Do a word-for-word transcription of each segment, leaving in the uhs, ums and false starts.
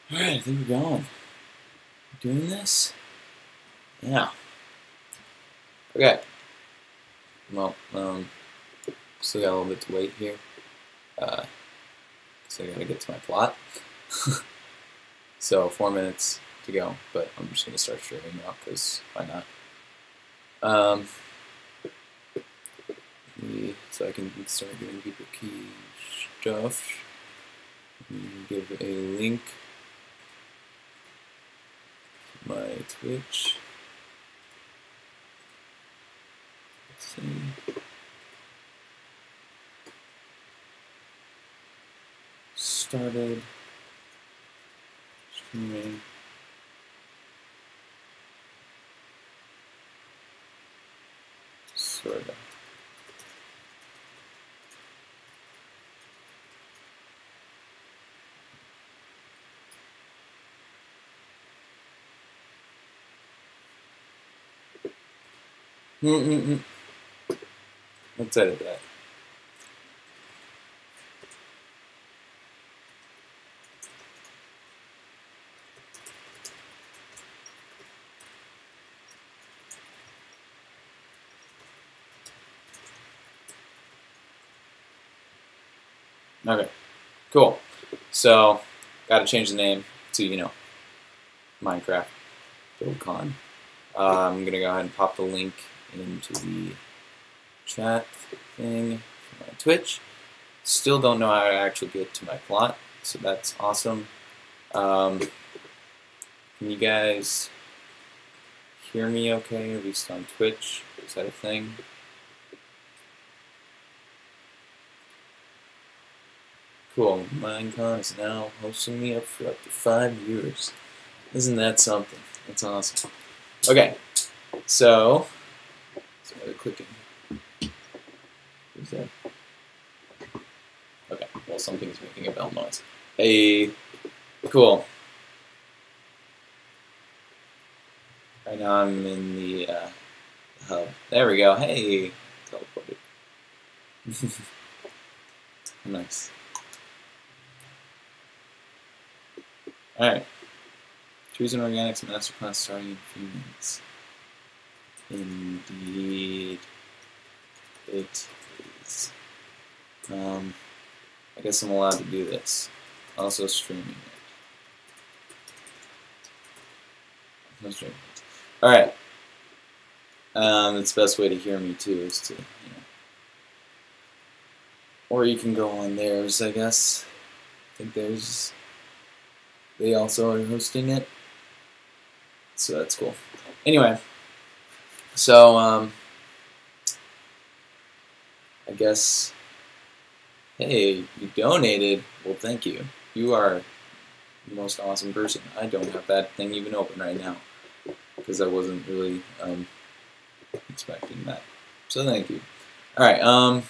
Alright, I think we're going. Doing this? Yeah. Okay. Well, um, still got a little bit to wait here. Uh, so I gotta get to my plot. So, four minutes to go, but I'm just gonna start streaming now, because why not? Um, so I can start giving people key stuff. Give a link to my Twitch. Let's see. Started streaming. Sort of. Mm-mm-mm. Let's edit that. Okay, cool. So, gotta change the name to, you know, Minecraft McBuildCon. Uh, I'm gonna go ahead and pop the link into the chat thing for my Twitch. Still don't know how to actually get to my plot, so that's awesome. Um, can you guys hear me okay, at least on Twitch? Is that a thing? Cool. Minecon is now hosting me up for up to five years. Isn't that something? That's awesome. Okay, so sorry, clicking. Who's that? Okay, well, something's making a bell noise. Hey, cool. Right now I'm in the uh, hub. There we go. Hey, teleported. Nice. Alright. Choose an organics masterclass starting in a few minutes. Indeed. It is. Um, I guess I'm allowed to do this. Also streaming it. No streaming it. Alright. Um, it's the best way to hear me too is to, you know. Or you can go on theirs, I guess. I think there's. They also are hosting it. So that's cool. Anyway. So, um. I guess. Hey, you donated. Well, thank you. You are the most awesome person. I don't have that thing even open right now. Because I wasn't really um, expecting that. So thank you. Alright, um.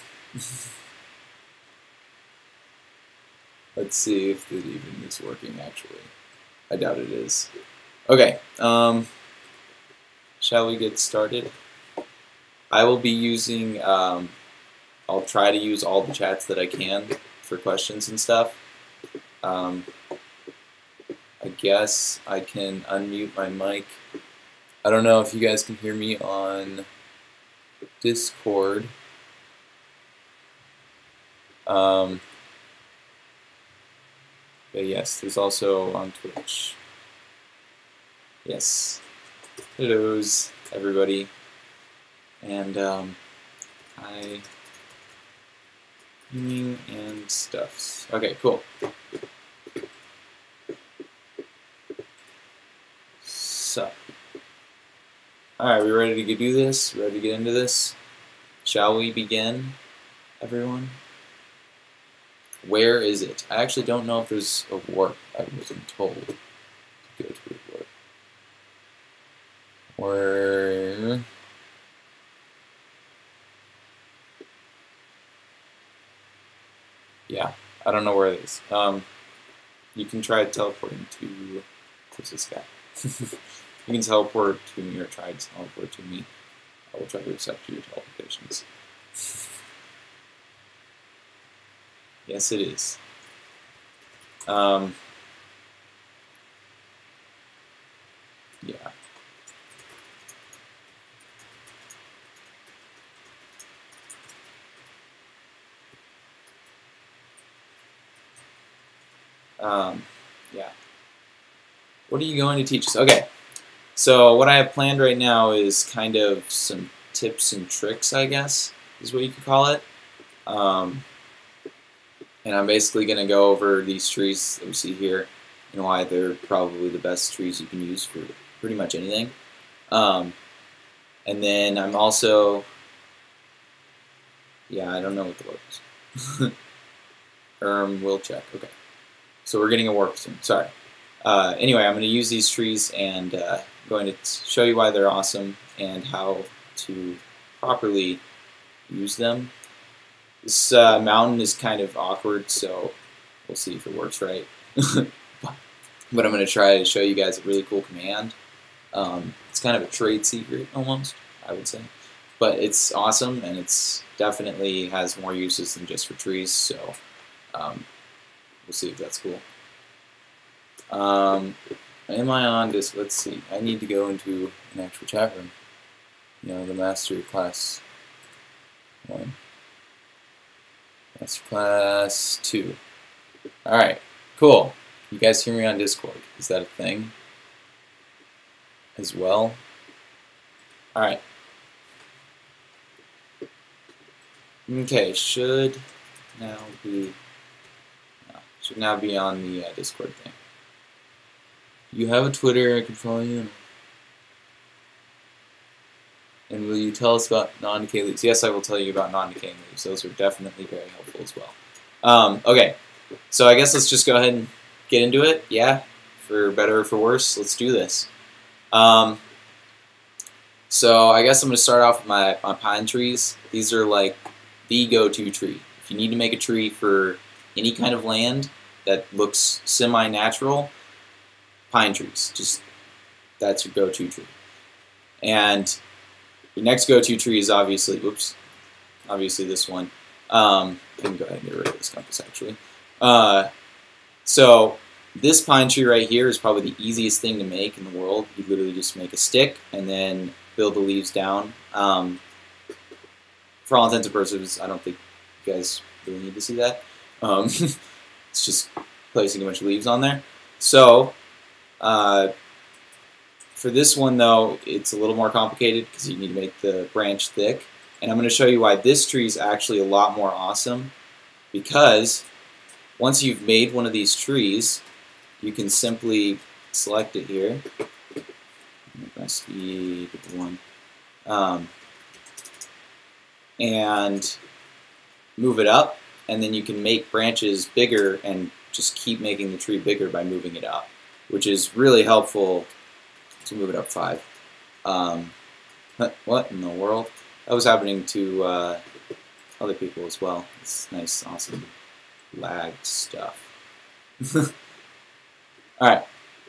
Let's see if it even is working, actually. I doubt it is. Okay, um, shall we get started? I will be using, um, I'll try to use all the chats that I can for questions and stuff. Um, I guess I can unmute my mic. I don't know if you guys can hear me on Discord. Um, But yes, there's also on Twitch. Yes. Hellos, everybody. And, um, hi. Gaming and stuffs. Okay, cool. So. Alright, we ready to do this? Ready to get into this? Shall we begin, everyone? Where is it? I actually don't know if there's a warp. I wasn't told to go to a warp. Where? Yeah, I don't know where it is. Um, you can try teleporting to. Where's this guy? You can teleport to me or try to teleport to me. I will try to accept your teleportations. Yes, it is. Um, Um, yeah. What are you going to teach us? Okay. So what I have planned right now is kind of some tips and tricks, I guess, is what you could call it. Um, and I'm basically going to go over these trees that we see here and why they're probably the best trees you can use for pretty much anything. Um, and then I'm also, yeah, I don't know what the word is. Erm will check. Okay. So we're getting a warp soon. Sorry. Uh, anyway, I'm going to use these trees and uh, going to show you why they're awesome and how to properly use them. This uh, mountain is kind of awkward, so we'll see if it works right. But I'm going to try to show you guys a really cool command. Um, it's kind of a trade secret, almost, I would say. But it's awesome, and it's definitely has more uses than just for trees, so um, we'll see if that's cool. Um, am I on this? Let's see. I need to go into an actual chat room. You know, the Masterclass one. Masterclass two. Alright, cool. You guys hear me on Discord? Is that a thing as well? Alright. Okay, should now be no, should now be on the uh, Discord thing. You have a Twitter, I can follow you. And will you tell us about non-decay leaves? Yes, I will tell you about non-decaying leaves. Those are definitely very helpful as well. Um, okay, so I guess let's just go ahead and get into it. Yeah, for better or for worse, let's do this. Um, so I guess I'm going to start off with my, my pine trees. These are like the go-to tree. If you need to make a tree for any kind of land that looks semi-natural, pine trees. Just that's your go-to tree. And your next go-to tree is obviously, whoops, obviously this one. Um, I can go ahead and get rid of this compass actually. Uh, so this pine tree right here is probably the easiest thing to make in the world. You literally just make a stick and then build the leaves down. Um, for all intents and purposes, I don't think you guys really need to see that. Um, it's just placing a bunch of leaves on there. So uh, for this one though, it's a little more complicated because you need to make the branch thick. And I'm going to show you why this tree is actually a lot more awesome, because once you've made one of these trees, you can simply select it here. Must be the one. Um, and move it up, and then you can make branches bigger and just keep making the tree bigger by moving it up, which is really helpful to move it up five. Um, what in the world? That was happening to uh, other people as well. It's nice, awesome, lag stuff. Alright.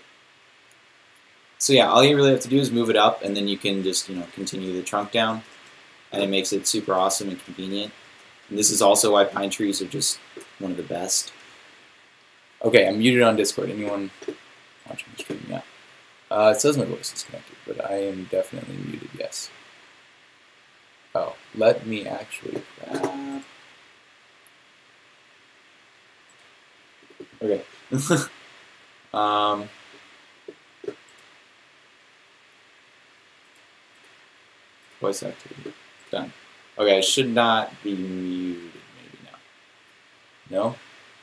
So yeah, all you really have to do is move it up, and then you can just, you know, continue the trunk down, and it makes it super awesome and convenient. And this is also why pine trees are just one of the best. Okay, I'm muted on Discord. Anyone watching the stream? Yeah. Uh, it says my voice is connected, but I am definitely muted, yes. Oh, let me actually grab. Okay. um, voice activity. Done. Okay, I should not be muted maybe now. No?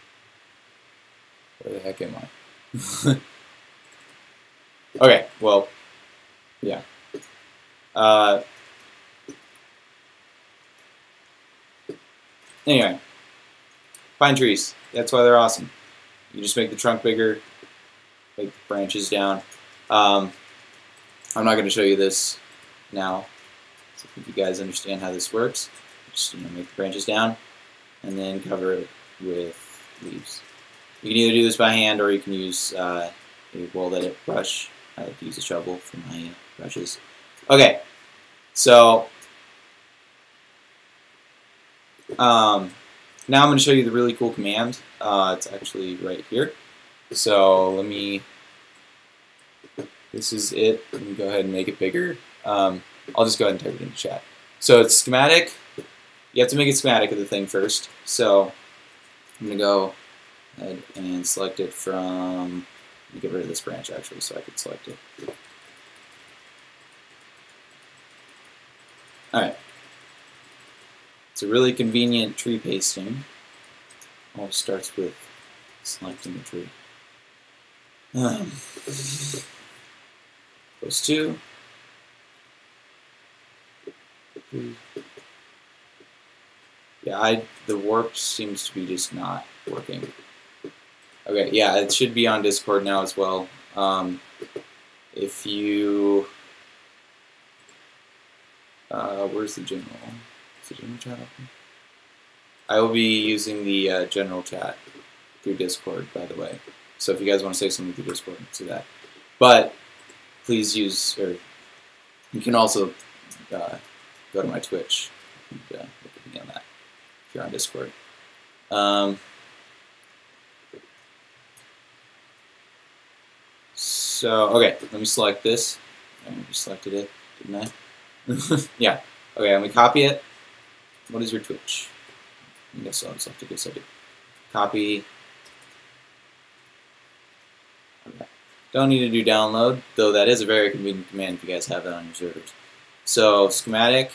Where the heck am I? Okay, well, yeah. Uh, anyway, pine trees. That's why they're awesome. You just make the trunk bigger, make the branches down. Um, I'm not going to show you this now. So I think you guys understand how this works. Just, you know, make the branches down and then cover it with leaves. You can either do this by hand or you can use uh, a wool edit brush. I like to use a shovel for my uh, brushes. Okay, so um, now I'm going to show you the really cool command. Uh, it's actually right here. So let me, this is it. Let me go ahead and make it bigger. Um, I'll just go ahead and type it in the chat. So it's schematic. You have to make it schematic of the thing first. So I'm going to go ahead and select it from, let me get rid of this branch actually so I can select it. Alright. It's a really convenient tree pasting. All starts with selecting the tree. Um, goes two. Three. Yeah, I the warp seems to be just not working. Okay, yeah, it should be on Discord now as well. Um, if you, uh, where's the general? Is the general chat open? I will be using the uh, general chat through Discord, by the way. So if you guys want to say something through Discord, do that. But please use, or you can also uh, go to my Twitch and uh, look at me on that if you're on Discord. Um, so, okay, let me select this. I just selected it, didn't I? Yeah. Okay, let me copy it. What is your Twitch? I guess I'll just have to go set it. Copy. Okay. Don't need to do download, though that is a very convenient command if you guys have that on your servers. So, schematic,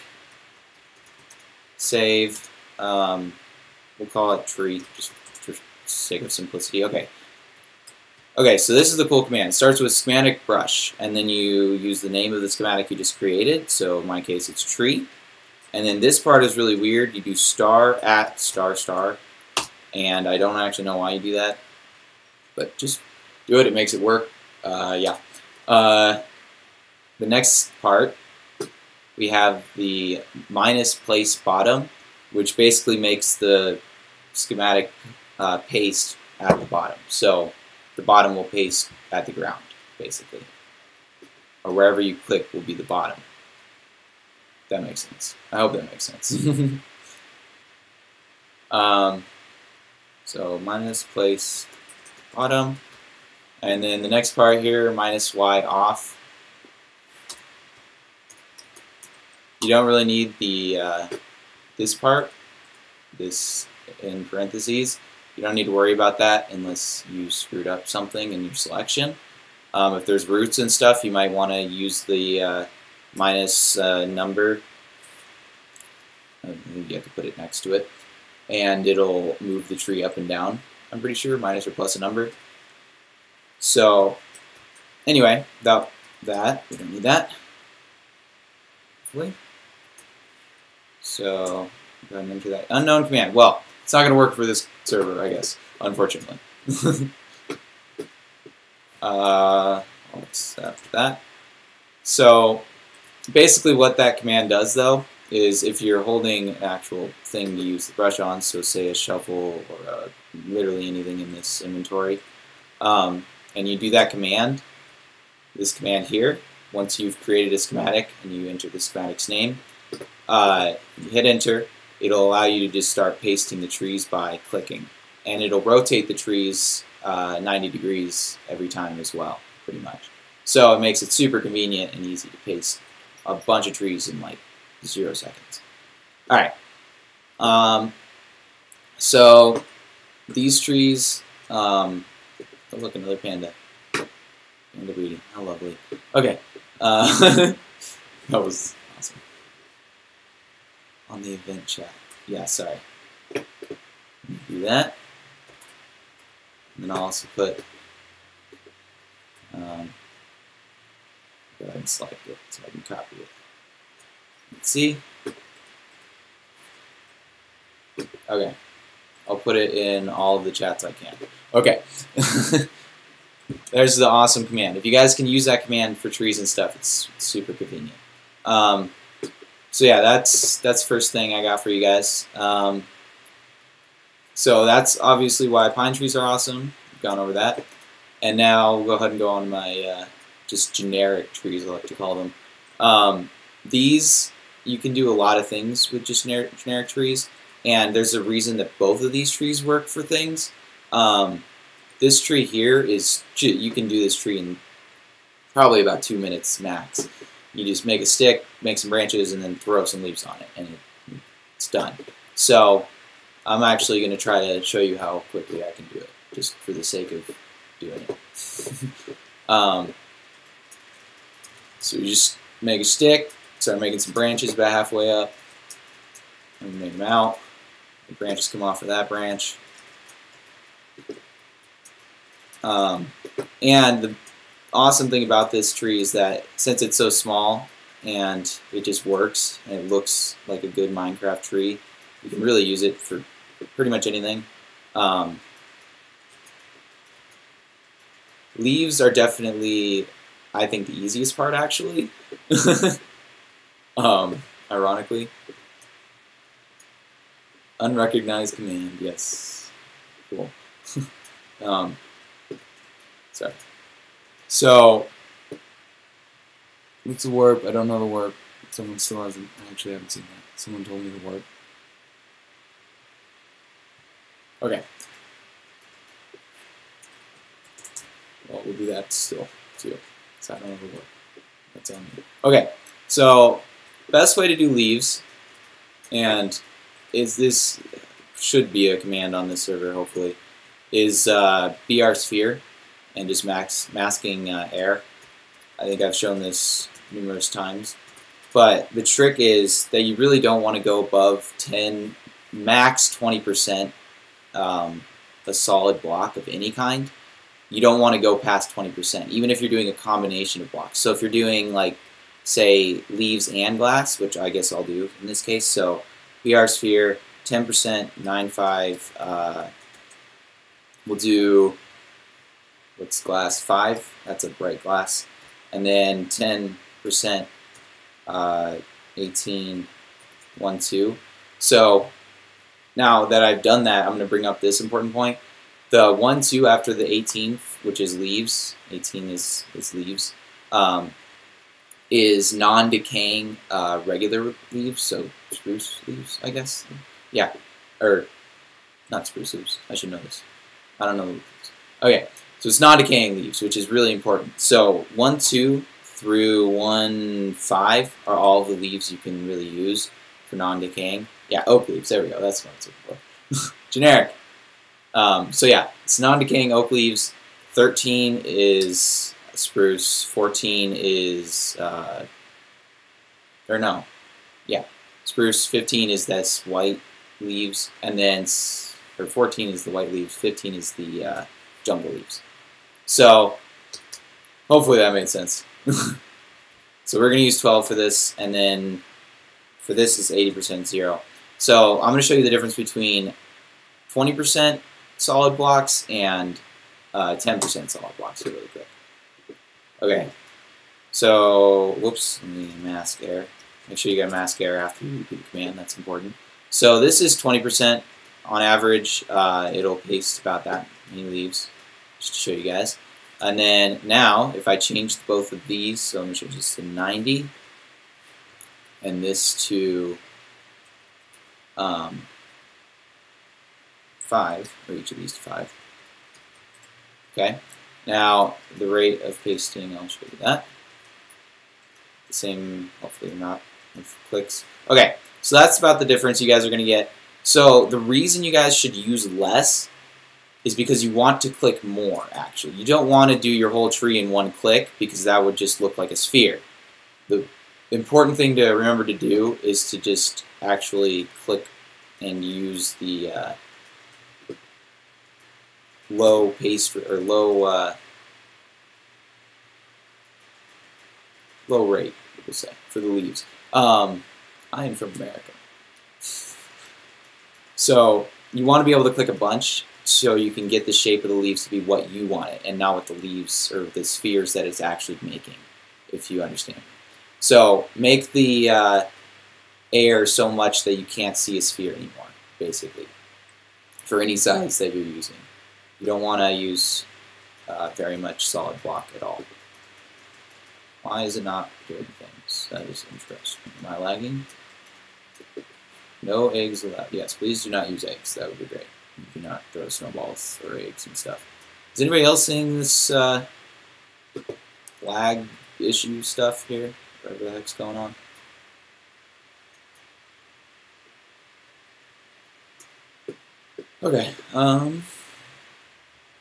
save, um, we'll call it tree, just for sake of simplicity. Okay. Okay, so this is the cool command. It starts with schematic brush, and then you use the name of the schematic you just created. So in my case, it's tree. And then this part is really weird. You do star at star star, and I don't actually know why you do that, but just do it. It makes it work. Uh, yeah. Uh, the next part, we have the minus place bottom, which basically makes the schematic uh, paste at the bottom. So the bottom will paste at the ground, basically. Or wherever you click will be the bottom. That makes sense. I hope that makes sense. um, so minus place bottom. And then the next part here, minus y off. You don't really need the uh, this part, this in parentheses. You don't need to worry about that unless you screwed up something in your selection. Um, if there's roots and stuff, you might want to use the uh, minus uh, number. You have to put it next to it, and it'll move the tree up and down. I'm pretty sure minus or plus a number. So anyway, about that, we don't need that. Hopefully. So go ahead and enter that unknown command. Well, it's not going to work for this server, I guess, unfortunately. uh, I'll accept that. So basically what that command does, though, is if you're holding an actual thing to use the brush on, so say a shovel or a, literally anything in this inventory, um, and you do that command, this command here, once you've created a schematic and you enter the schematic's name, uh, you hit enter, it'll allow you to just start pasting the trees by clicking. And it'll rotate the trees uh, ninety degrees every time as well, pretty much. So it makes it super convenient and easy to paste a bunch of trees in like zero seconds. Alright. Um, so these trees, um, oh look, another panda. Panda breeding, how lovely. Okay. Uh, that was awesome. On the event chat. Yeah, sorry. Do that. And then I'll also put, um, go ahead and select it so I can copy it. Let's see. Okay. I'll put it in all of the chats I can. Okay. There's the awesome command. If you guys can use that command for trees and stuff, it's super convenient. Um, so yeah, that's that's first thing I got for you guys. Um, so that's obviously why pine trees are awesome. We've gone over that. And now we'll go ahead and go on my uh, just generic trees, I like to call them. Um, these, you can do a lot of things with just generic, generic trees. And there's a reason that both of these trees work for things. Um, this tree here is, you can do this tree in probably about two minutes max. You just make a stick, make some branches, and then throw some leaves on it, and it's done. So I'm actually going to try to show you how quickly I can do it. just for the sake of doing it. um, so you just make a stick, start making some branches about halfway up, and make them out. The branches come off of that branch. Um, and the awesome thing about this tree is that since it's so small and it just works and it looks like a good Minecraft tree, you can really use it for pretty much anything. Um, leaves are definitely, I think, the easiest part, actually. um, ironically. Unrecognized command, yes. Cool. um, sorry. So, what's the warp? I don't know the warp. Someone still hasn't, I actually haven't seen that. Someone told me the warp. Okay. Well, we'll do that still, too. So I don't know the warp. That's on me. Okay, so, best way to do leaves, and is this, should be a command on this server, hopefully, is uh, B R sphere. And just max, masking uh, air. I think I've shown this numerous times. But the trick is that you really don't want to go above ten, max twenty percent um, a solid block of any kind. You don't want to go past twenty percent, even if you're doing a combination of blocks. So if you're doing, like, say, leaves and glass, which I guess I'll do in this case. So B R sphere, ten percent, nine five. Uh, we'll do... What's glass? five. That's a bright glass. And then ten percent, uh, eighteen, one, two. So now that I've done that, I'm going to bring up this important point. The one, two after the eighteen, which is leaves, eighteen is, is leaves, um, is non-decaying uh, regular leaves, so spruce leaves, I guess. Yeah. Or, not spruce leaves. I should know this. I don't know the leaves. Okay. So it's non-decaying leaves, which is really important. So one, two through one, five are all the leaves you can really use for non-decaying. Yeah, oak leaves. There we go. That's what it's looking for. Generic. Um, so yeah, it's non-decaying oak leaves. thirteen is spruce. fourteen is, uh, or no, yeah, spruce. fifteen is this white leaves, and then, or fourteen is the white leaves. fifteen is the uh, jungle leaves. So, hopefully that made sense. So we're going to use twelve for this, and then for this is eighty percent zero. So I'm going to show you the difference between twenty percent solid blocks and uh, ten percent solid blocks here really quick. Okay, so, whoops, let me mask air. Make sure you got mask air after you repeat the command, that's important. So this is twenty percent on average. Uh, it'll paste about that many leaves. Just to show you guys. And then now, if I change both of these, so I'm going to change this to ninety, and this to um, five, or each of these to five. Okay, now the rate of pasting, I'll show you that. The same, hopefully not, with clicks. Okay, so that's about the difference you guys are going to get. So the reason you guys should use less is because you want to click more, actually. You don't want to do your whole tree in one click because that would just look like a sphere. The important thing to remember to do is to just actually click and use the uh, low pace or low uh, low rate, we'll say, for the leaves. Um, I am from America. So you want to be able to click a bunch so you can get the shape of the leaves to be what you want it, and not what the leaves or the spheres that it's actually making, if you understand. So make the uh, air so much that you can't see a sphere anymore, basically, for any size that you're using. You don't want to use uh, very much solid block at all. Why is it not doing things? That is interesting. Am I lagging? No eggs allowed. Yes, please do not use eggs. That would be great. You do not throw snowballs or eggs and stuff. Is anybody else seeing this uh, lag issue stuff here? Whatever the heck's going on? Okay. Um,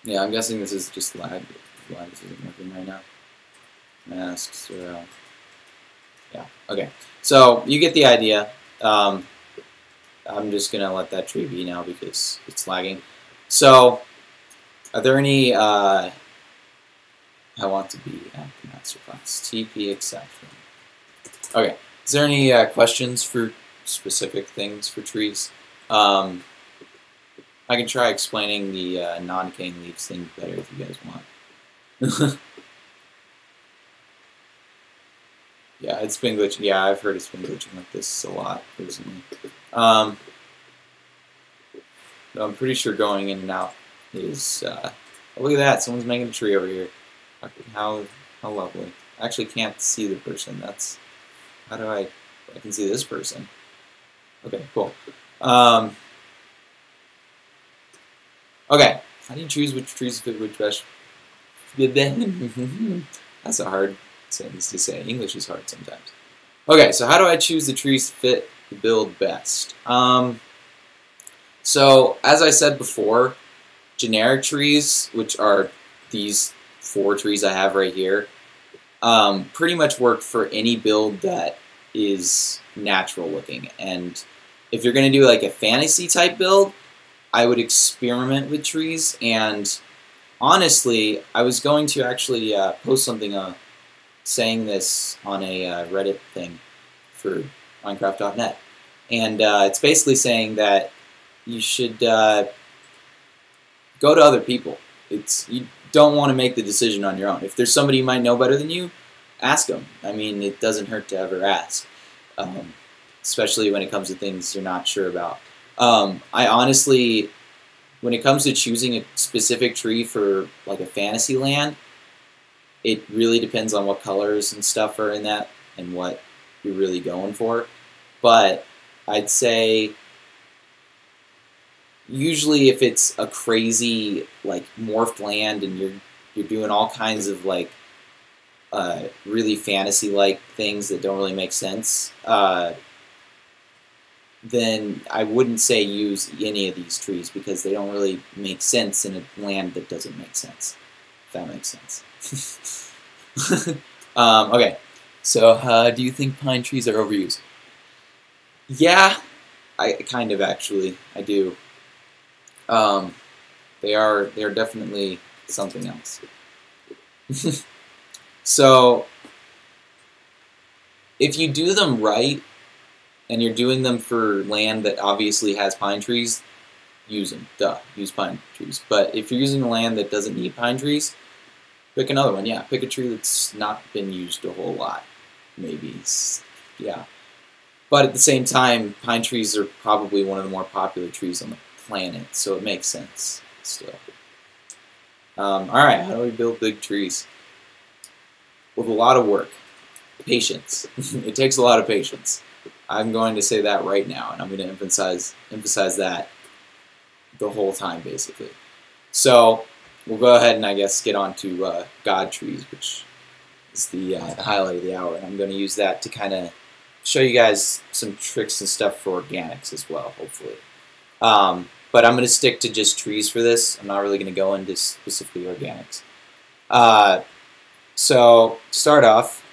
Yeah, I'm guessing this is just lag. Lag isn't working right now. Masks are out. Yeah, okay. So you get the idea. Um, I'm just going to let that tree be now because it's lagging. So, are there any... Uh, I want to be at the Masterclass. T P accept. Okay. Is there any uh, questions for specific things for trees? Um, I can try explaining the uh, non-decaying leaves thing better if you guys want. Yeah, it's been glitching. Yeah, I've heard it's been glitching like this a lot recently. Um, I'm pretty sure going in and out is... Uh, oh, look at that. Someone's making a tree over here. How, how lovely. I actually can't see the person. That's... How do I... I can see this person. Okay, cool. Um, okay. How do you choose which trees fit which vegetables? That's a hard sentence to say. English is hard sometimes. Okay, so how do I choose the trees to fit the build best? Um, so, as I said before, generic trees, which are these four trees I have right here, um, pretty much work for any build that is natural looking. And if you're going to do like a fantasy type build, I would experiment with trees. And honestly, I was going to actually uh, post something uh, saying this on a uh, Reddit thing for Minecraft dot net. And uh, it's basically saying that you should uh, go to other people. It's you don't want to make the decision on your own. If there's somebody you might know better than you, ask them. I mean, it doesn't hurt to ever ask, um, especially when it comes to things you're not sure about. Um, I honestly, when it comes to choosing a specific tree for like a fantasy land, it really depends on what colors and stuff are in that and what you're really going for. But I'd say usually if it's a crazy like morphed land and you're you're doing all kinds of like uh, really fantasy-like things that don't really make sense, uh, then I wouldn't say use any of these trees because they don't really make sense in a land that doesn't make sense. If that makes sense. um, okay, so uh, do you think pine trees are overused? Yeah, I kind of actually I do. Um, they are they are definitely something else. So if you do them right and you're doing them for land that obviously has pine trees, use them. Duh, use pine trees. But if you're using a land that doesn't need pine trees, pick another one. Yeah, pick a tree that's not been used a whole lot. Maybe. Yeah. But at the same time, pine trees are probably one of the more popular trees on the planet, so it makes sense still. Um, Alright, how do we build big trees? With a lot of work. Patience. It takes a lot of patience. I'm going to say that right now, and I'm going to emphasize emphasize that the whole time, basically. So, we'll go ahead and, I guess, get on to uh, God trees, which is the, uh, the highlight of the hour, and I'm going to use that to kind of show you guys some tricks and stuff for organics as well, hopefully. Um, but I'm going to stick to just trees for this. I'm not really going to go into specifically organics. Uh, so, to start off,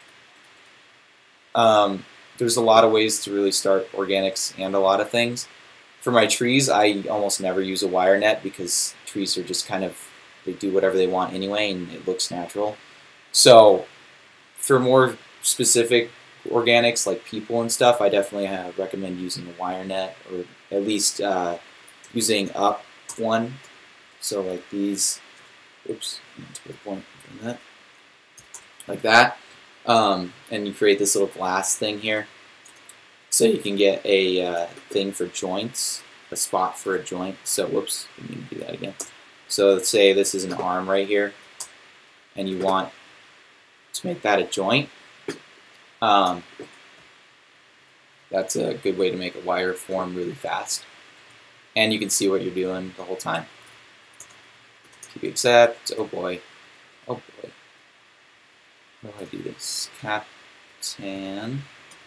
um, there's a lot of ways to really start organics and a lot of things. For my trees, I almost never use a wire net because trees are just kind of, they do whatever they want anyway and it looks natural. So, for more specific organics like people and stuff, I definitely uh, recommend using a wire net or at least uh, using up one. So like these, oops, let's put a point on that, like that, um, and you create this little glass thing here, so you can get a uh, thing for joints, a spot for a joint. So whoops, I need to do that again. So let's say this is an arm right here, and you want to make that a joint. Um, that's a good way to make a wire form really fast. And you can see what you're doing the whole time. Keep accept. Oh boy. Oh boy. How do I do this? Captain.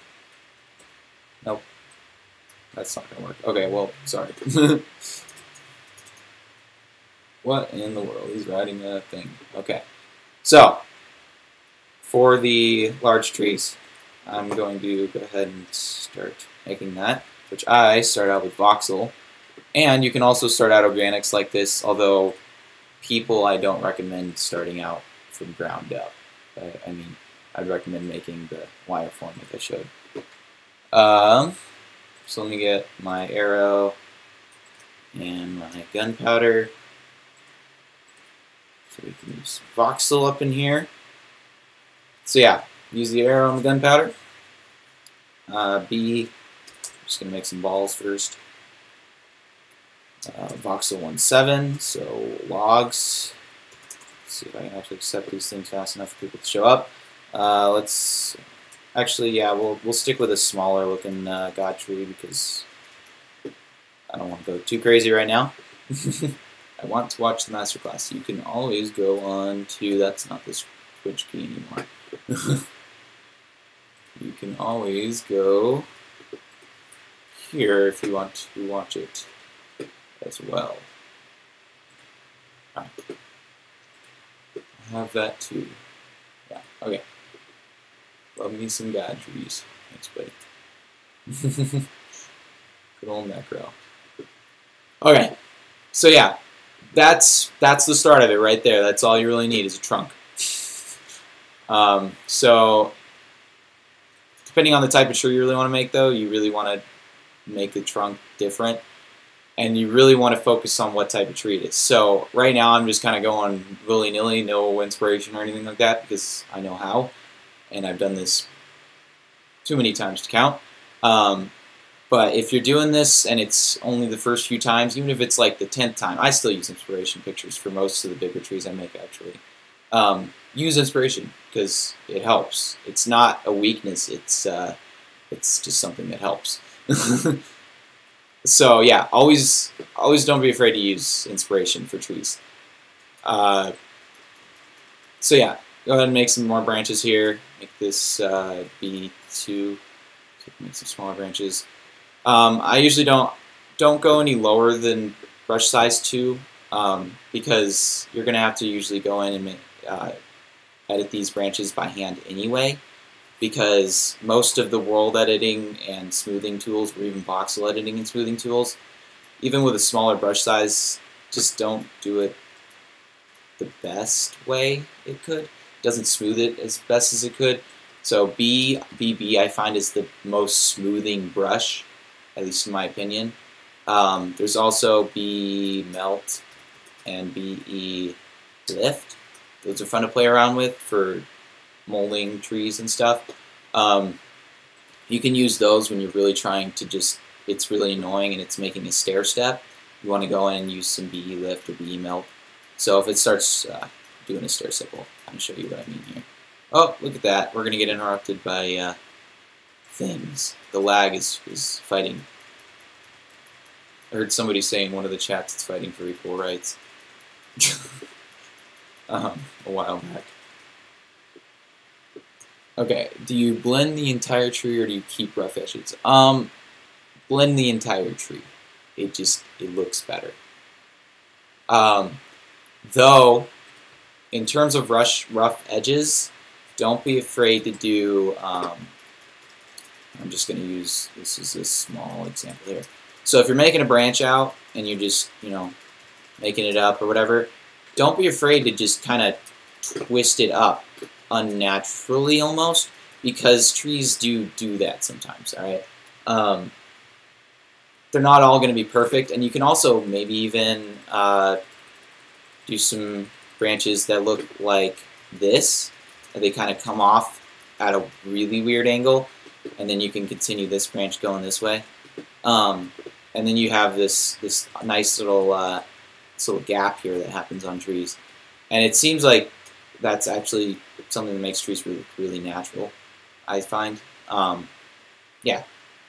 Nope. That's not going to work. Okay, well, sorry. What in the world? He's riding a thing. Okay. So, for the large trees, I'm going to go ahead and start making that, which I start out with voxel. And you can also start out organics like this, although people I don't recommend starting out from ground up. I, I mean, I'd recommend making the wire form like I showed. Um, so let me get my arrow and my gunpowder. So we can use voxel up in here. So yeah, use the arrow and the gunpowder. Uh, B, I'm just going to make some balls first. Uh, voxel one seven, so logs. Let's see if I can actually accept these things fast enough for people to show up. Uh, let's actually, yeah, we'll we'll stick with a smaller looking uh, god tree because I don't want to go too crazy right now. I want to watch the masterclass. You can always go on to, that's not this Twitch key anymore. You can always go here if you want to watch it as well. Alright. I have that too. Yeah, okay. Love me some god trees. Thanks, buddy. Good old macro. Okay, so yeah, that's that's the start of it right there. That's all you really need is a trunk. Um, so, depending on the type of tree you really want to make, though, you really want to make the trunk different, and you really want to focus on what type of tree it is. So, right now, I'm just kind of going willy-nilly, no inspiration or anything like that, because I know how, and I've done this too many times to count. Um, but if you're doing this and it's only the first few times, even if it's like the tenth time, I still use inspiration pictures for most of the bigger trees I make, actually. Um, use inspiration because it helps. It's not a weakness. It's uh, it's just something that helps. So yeah, always always don't be afraid to use inspiration for trees. Uh, so yeah, go ahead and make some more branches here. Make this uh, B two. Make some smaller branches. Um, I usually don't don't go any lower than brush size two um, because you're gonna have to usually go in and make, uh, edit these branches by hand anyway, because most of the world editing and smoothing tools, or even voxel editing and smoothing tools, even with a smaller brush size, just don't do it the best way it could. It doesn't smooth it as best as it could. So B, B B I find is the most smoothing brush, at least in my opinion. Um, there's also B Melt and B E Lift. Those are fun to play around with for molding trees and stuff. Um, you can use those when you're really trying to just, it's really annoying and it's making a stair step. You want to go in and use some B E Lift or B E Melt. So if it starts uh, doing a stair step, I'll kind of show you what I mean here. Oh, look at that. We're going to get interrupted by uh, things. The lag is, is fighting. I heard somebody say in one of the chats it's fighting for equal rights. um, a while back. Okay, do you blend the entire tree or do you keep rough edges? Um, blend the entire tree. It just, it looks better. Um, though, in terms of rush, rough edges, don't be afraid to do, um, I'm just going to use, this is a small example here. So if you're making a branch out and you're just, you know, making it up or whatever, don't be afraid to just kind of twist it up unnaturally almost, because trees do do that sometimes, all right? Um, they're not all going to be perfect, and you can also maybe even uh, do some branches that look like this. They kind of come off at a really weird angle, and then you can continue this branch going this way. Um, and then you have this this nice little uh, this little gap here that happens on trees, and it seems like that's actually something that makes trees really really natural, I find. Um, yeah.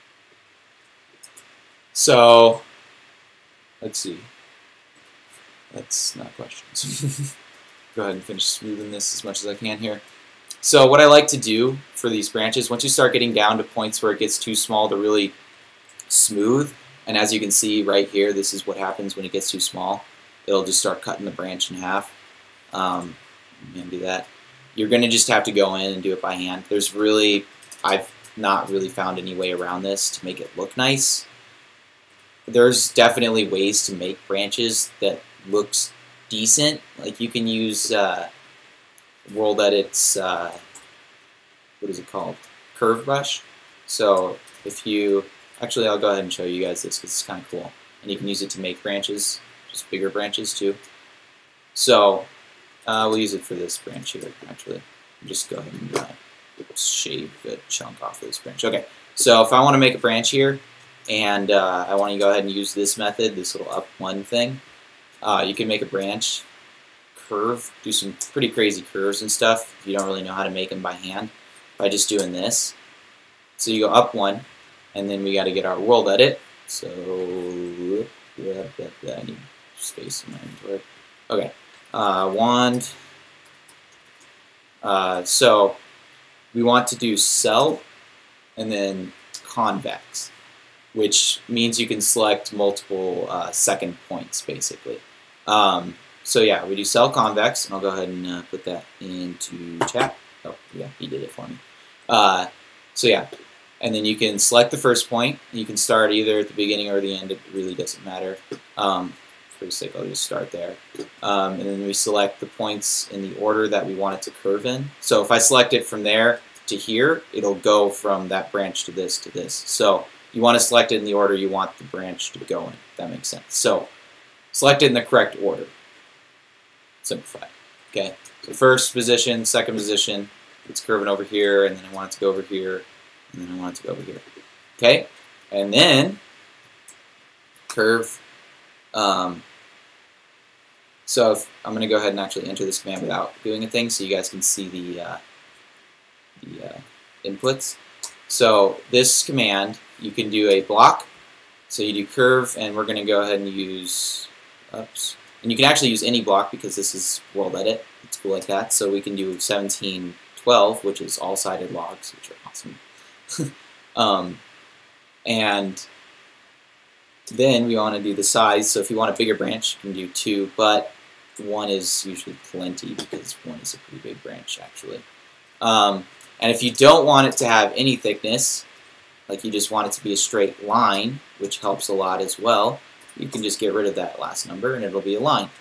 So let's see. That's not questions. Go ahead and finish smoothing this as much as I can here. So what I like to do for these branches, once you start getting down to points where it gets too small to really smooth, and as you can see right here, this is what happens when it gets too small. it'll just start cutting the branch in half. Um, I'm going to do that. You're going to just have to go in and do it by hand. There's really, I've not really found any way around this to make it look nice. There's definitely ways to make branches that looks decent. Like you can use uh, World Edit's, uh, what is it called? Curve brush. So if you, actually I'll go ahead and show you guys this because it's kind of cool. And you can use it to make branches, just bigger branches too. So uh, we'll use it for this branch here, actually. Just go ahead and uh, shave a chunk off of this branch. Okay, so if I want to make a branch here, and uh, I want to go ahead and use this method, this little up one thing, uh, you can make a branch, curve, do some pretty crazy curves and stuff if you don't really know how to make them by hand, by just doing this. So you go up one, and then we got to get our world edit. So yeah, I need space in my inventory. Okay, uh, wand. Uh, so we want to do cell and then convex, which means you can select multiple uh, second points basically. Um, so yeah, we do cell convex, and I'll go ahead and uh, put that into chat. Oh yeah, he did it for me. Uh, so yeah, and then you can select the first point. You can start either at the beginning or the end. It really doesn't matter. Um, for the sake, I'll just start there. Um, and then we select the points in the order that we want it to curve in. So if I select it from there to here, it'll go from that branch to this to this. So you want to select it in the order you want the branch to go in, if that makes sense. So select it in the correct order. Simplify. Okay. So first position, second position, it's curving over here, and then I want it to go over here, and then I want it to go over here. Okay? And then curve. Um, so if, I'm going to go ahead and actually enter this command without doing a thing so you guys can see the, uh, the uh, inputs. So this command, you can do a block. So you do curve, and we're going to go ahead and use, oops. And you can actually use any block because this is World Edit. It's cool like that. So we can do seventeen twelve, which is all-sided logs, which are awesome. um, and then we want to do the size. So if you want a bigger branch, you can do two, but one is usually plenty because one is a pretty big branch, actually. Um, and if you don't want it to have any thickness, like you just want it to be a straight line, which helps a lot as well, you can just get rid of that last number and it'll be a line.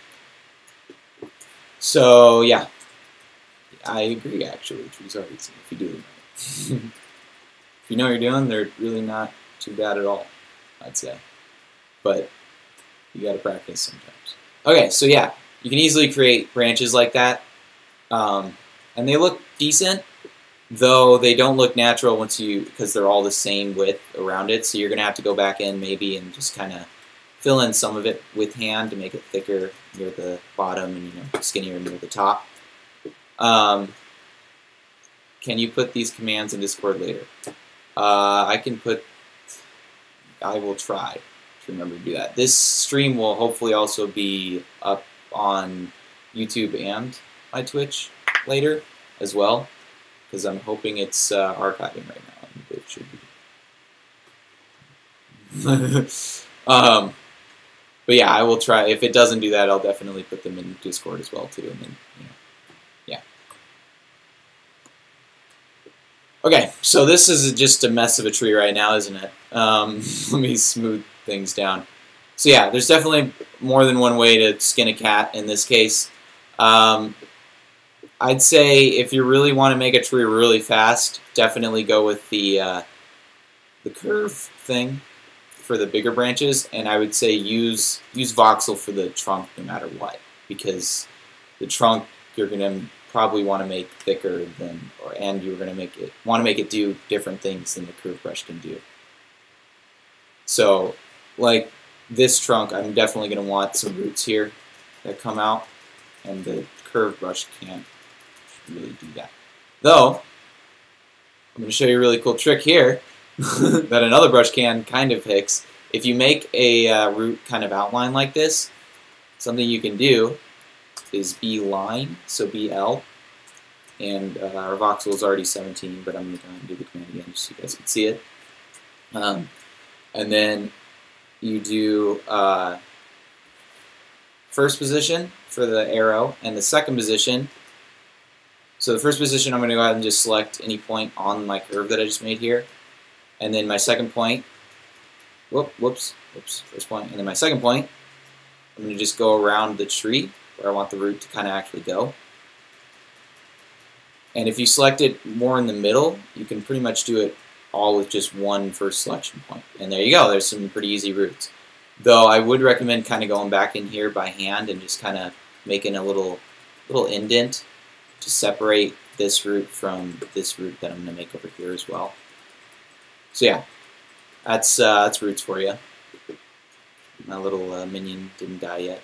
So yeah, I agree actually. Trees are easy if you do them right. If you know what you're doing, they're really not too bad at all, I'd say. But you got to practice sometimes. Okay, so yeah, you can easily create branches like that, um, and they look decent, though they don't look natural once you, because they're all the same width around it. So you're gonna have to go back in maybe and just kind of fill in some of it with hand to make it thicker near the bottom and, you know, skinnier near the top. Um, can you put these commands in Discord later? Uh, I can put. I will try to remember to do that. This stream will hopefully also be up on YouTube and my Twitch later as well, because I'm hoping it's uh, archiving right now. It should be. um, but yeah, I will try. If it doesn't do that, I'll definitely put them in Discord as well too. And then, you know, yeah. Okay, so this is just a mess of a tree right now, isn't it? Um, let me smooth things down. So yeah, there's definitely more than one way to skin a cat in this case. Um, I'd say if you really want to make a tree really fast, definitely go with the uh, the curve thing for the bigger branches, and I would say use use voxel for the trunk no matter what, because the trunk you're gonna probably want to make thicker than, or and you're gonna make it want to make it do different things than the curve brush can do. So, like this trunk, I'm definitely gonna want some roots here that come out, and the curve brush can't really do that. Though, I'm going to show you a really cool trick here that another brush can kind of fix. If you make a uh, root kind of outline like this, something you can do is B line, so B L, and uh, our voxel is already seventeen, but I'm going to go ahead and do the command again just so you guys can see it. Um, and then you do uh, first position for the arrow, and the second position. So the first position, I'm going to go ahead and just select any point on my curve that I just made here. And then my second point, whoop, whoops, whoops, first point. And then my second point, I'm going to just go around the tree where I want the root to kind of actually go. And if you select it more in the middle, you can pretty much do it all with just one first selection point. And there you go, there's some pretty easy roots. Though I would recommend kind of going back in here by hand and just kind of making a little, little indent to separate this root from this root that I'm going to make over here as well. So yeah, that's uh, that's roots for you. My little uh, minion didn't die yet.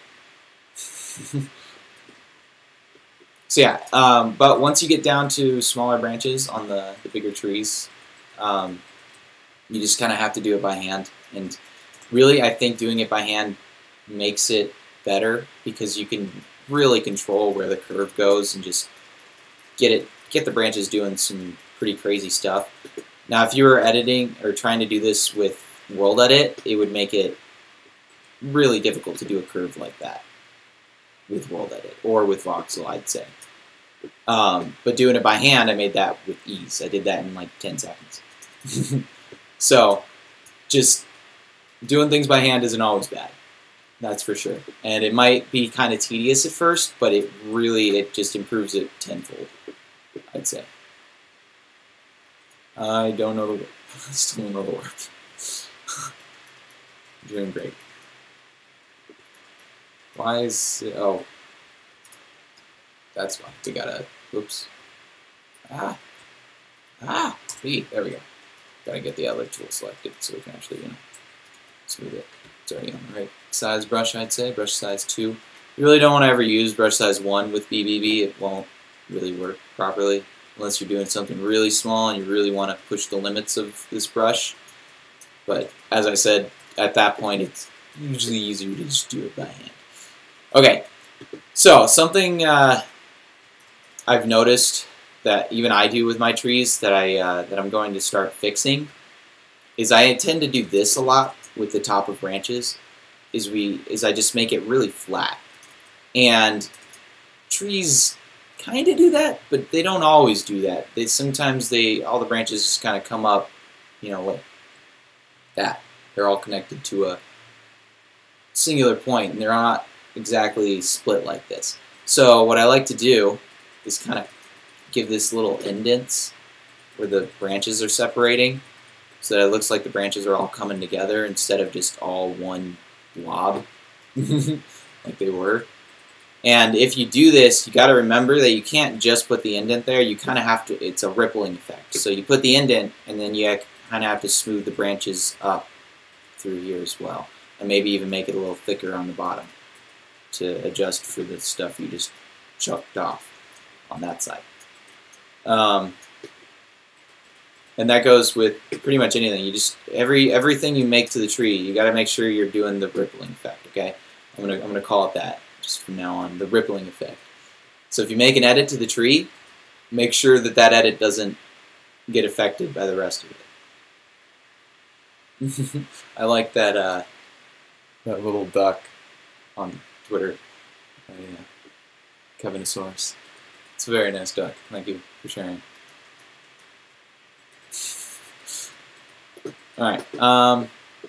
So yeah, um, but once you get down to smaller branches on the, the bigger trees, um, you just kind of have to do it by hand. And really, I think doing it by hand makes it better because you can really control where the curve goes and just get it, get the branches doing some pretty crazy stuff. Now, if you were editing or trying to do this with World Edit, it would make it really difficult to do a curve like that with World Edit or with Voxel, I'd say. Um, but doing it by hand, I made that with ease. I did that in like ten seconds. So, just doing things by hand isn't always bad. That's for sure. And it might be kind of tedious at first, but it really, it just improves it tenfold, I'd say. I don't know the word. I still don't know the word. I'm doing great. Why is it, oh. That's why. We gotta, oops. Ah. Ah. B. There we go. Gotta get the other tool selected so we can actually, you know, smooth it. It's already on the right size brush, I'd say. Brush size two. You really don't want to ever use brush size one with B B B. It won't really work properly unless you're doing something really small and you really want to push the limits of this brush. But as I said, at that point, it's usually easier to just do it by hand. Okay, so something uh, I've noticed that even I do with my trees that I uh, that I'm going to start fixing is I tend to do this a lot with the top of branches. Is we is I just make it really flat, and trees kind of do that, but they don't always do that. They sometimes they all the branches just kind of come up, you know, like that. They're all connected to a singular point, and they're not exactly split like this. So what I like to do is kind of give this little indents where the branches are separating so that it looks like the branches are all coming together instead of just all one blob like they were. And if you do this, you got to remember that you can't just put the indent there. You kind of have to, it's a rippling effect. So you put the indent and then you kind of have to smooth the branches up through here as well. And maybe even make it a little thicker on the bottom to adjust for the stuff you just chucked off on that side. Um, and that goes with pretty much anything. You just every everything you make to the tree, you got to make sure you're doing the rippling effect. Okay, I'm gonna I'm gonna call it that just from now on, the rippling effect. So if you make an edit to the tree, make sure that that edit doesn't get affected by the rest of it. I like that uh, that little duck on Twitter. Oh, yeah. Kevinosaurus. It's a very nice duck. Thank you for sharing. Alright. Um,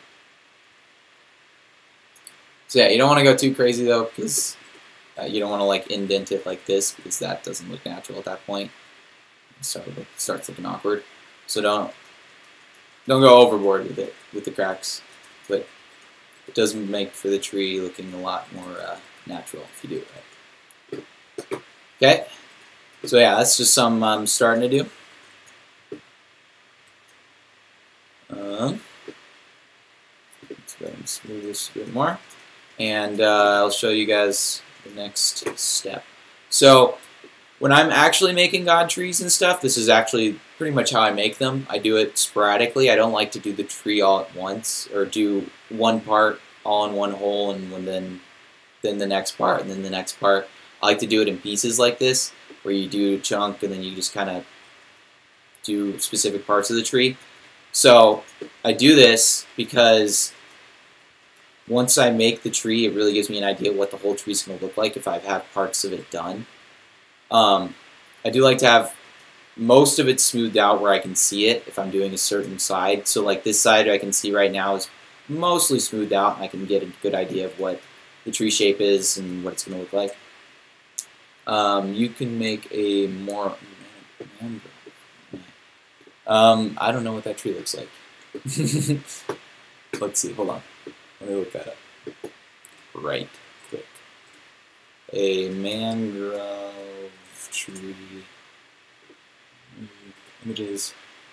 so yeah, you don't want to go too crazy though, because uh, you don't want to like indent it like this, because that doesn't look natural at that point. So it starts looking awkward. So don't don't go overboard with it, with the cracks. But it does make for the tree looking a lot more uh, natural if you do it right. Okay, so yeah, that's just something I'm starting to do. Um, let's go ahead and smooth this a bit more, and uh, I'll show you guys the next step. So when I'm actually making God trees and stuff, this is actually pretty much how I make them. I do it sporadically. I don't like to do the tree all at once, or do one part all in one hole and then then the next part and then the next part. I like to do it in pieces like this, where you do a chunk and then you just kind of do specific parts of the tree. So I do this because once I make the tree, it really gives me an idea of what the whole tree is going to look like if I have parts of it done. Um, I do like to have most of it smoothed out where I can see it if I'm doing a certain side. So like this side I can see right now is mostly smoothed out, and I can get a good idea of what the tree shape is and what it's going to look like. Um, you can make a more... Um, I don't know what that tree looks like. Let's see, hold on. Let me look that up. Right quick. A mangrove tree. Images.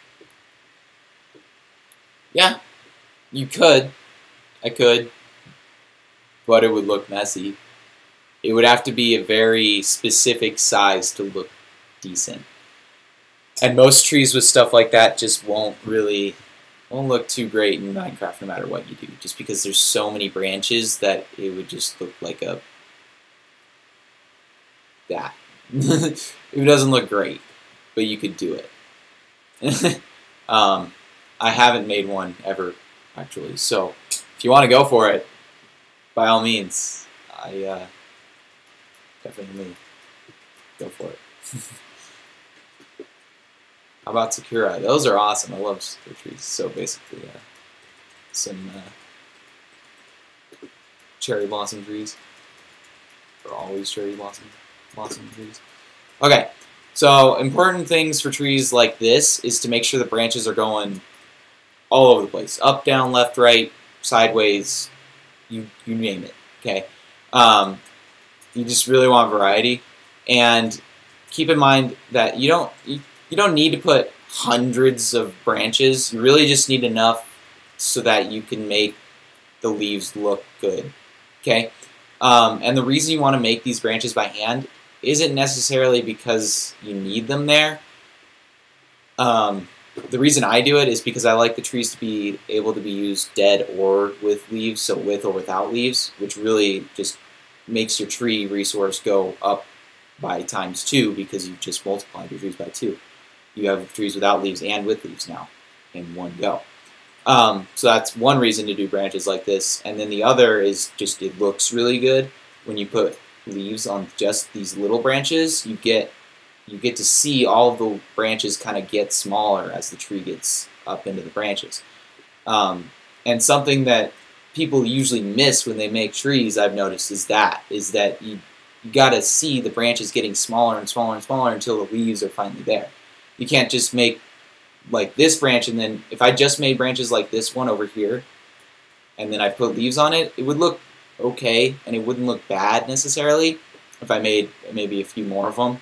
Yeah, you could. I could. But it would look messy. It would have to be a very specific size to look decent. And most trees with stuff like that just won't really won't look too great in Minecraft no matter what you do. Just because there's so many branches that it would just look like a that. It doesn't look great, but you could do it. um, I haven't made one ever, actually. So if you want to go for it, by all means, I uh, definitely go for it. How about Sakura? Those are awesome. I love Sakura trees. So basically, uh, some uh, cherry blossom trees. Or always cherry blossom blossom trees. Okay, so important things for trees like this is to make sure the branches are going all over the place. Up, down, left, right, sideways, you, you name it. Okay, um, you just really want variety. And keep in mind that you don't... You, You don't need to put hundreds of branches. You really just need enough so that you can make the leaves look good. Okay? Um, and the reason you want to make these branches by hand isn't necessarily because you need them there. Um, the reason I do it is because I like the trees to be able to be used dead or with leaves, so with or without leaves, which really just makes your tree resource go up by times two because you've just multiplied your trees by two. You have trees without leaves and with leaves now in one go. Um, so that's one reason to do branches like this. And then the other is just it looks really good. When you put leaves on just these little branches, you get you get to see all of the branches kind of get smaller as the tree gets up into the branches. Um, and something that people usually miss when they make trees, I've noticed, is that is that you, you got to see the branches getting smaller and smaller and smaller until the leaves are finally there. You can't just make like this branch and then if I just made branches like this one over here and then I put leaves on it, it would look okay and it wouldn't look bad necessarily if I made maybe a few more of them.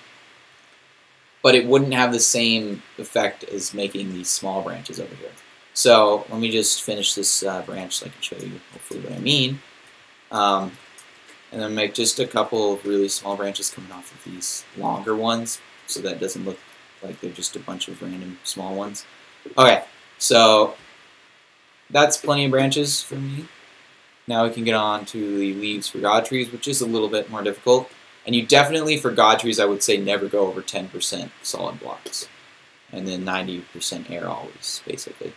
But it wouldn't have the same effect as making these small branches over here. So let me just finish this uh, branch so I can show you hopefully what I mean. Um, and then make just a couple of really small branches coming off of these longer ones so that it doesn't look like they're just a bunch of random small ones. Okay, so that's plenty of branches for me. Now we can get on to the leaves for god trees, which is a little bit more difficult. And you definitely, for god trees, I would say never go over ten percent solid blocks. And then ninety percent air always, basically.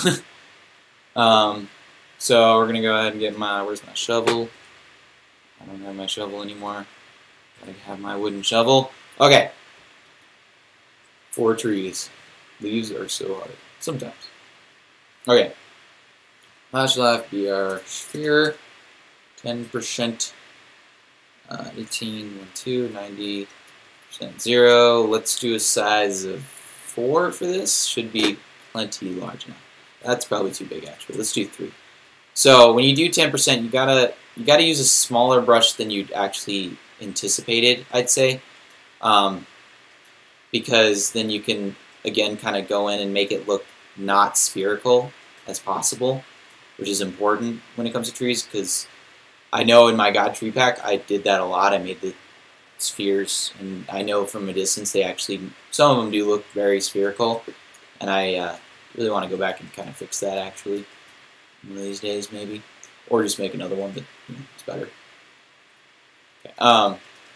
um, so we're going to go ahead and get my, where's my shovel? I don't have my shovel anymore. I have my wooden shovel. Okay. Four trees. Leaves are so hard. Sometimes. Okay. Last left be our sphere. ten percent. Uh, eighteen, one, two, ninety percent, zero. Let's do a size of four for this. Should be plenty large enough. That's probably too big actually. Let's do three. So when you do ten percent, you gotta you gotta use a smaller brush than you'd actually anticipated, I'd say. Um, because then you can, again, kind of go in and make it look not spherical as possible, which is important when it comes to trees, because I know in my God Tree Pack I did that a lot. I made the spheres, and I know from a distance they actually, some of them do look very spherical, and I uh, really want to go back and kind of fix that actually one of these days maybe, or just make another one, but you know, it's better. Okay. Um,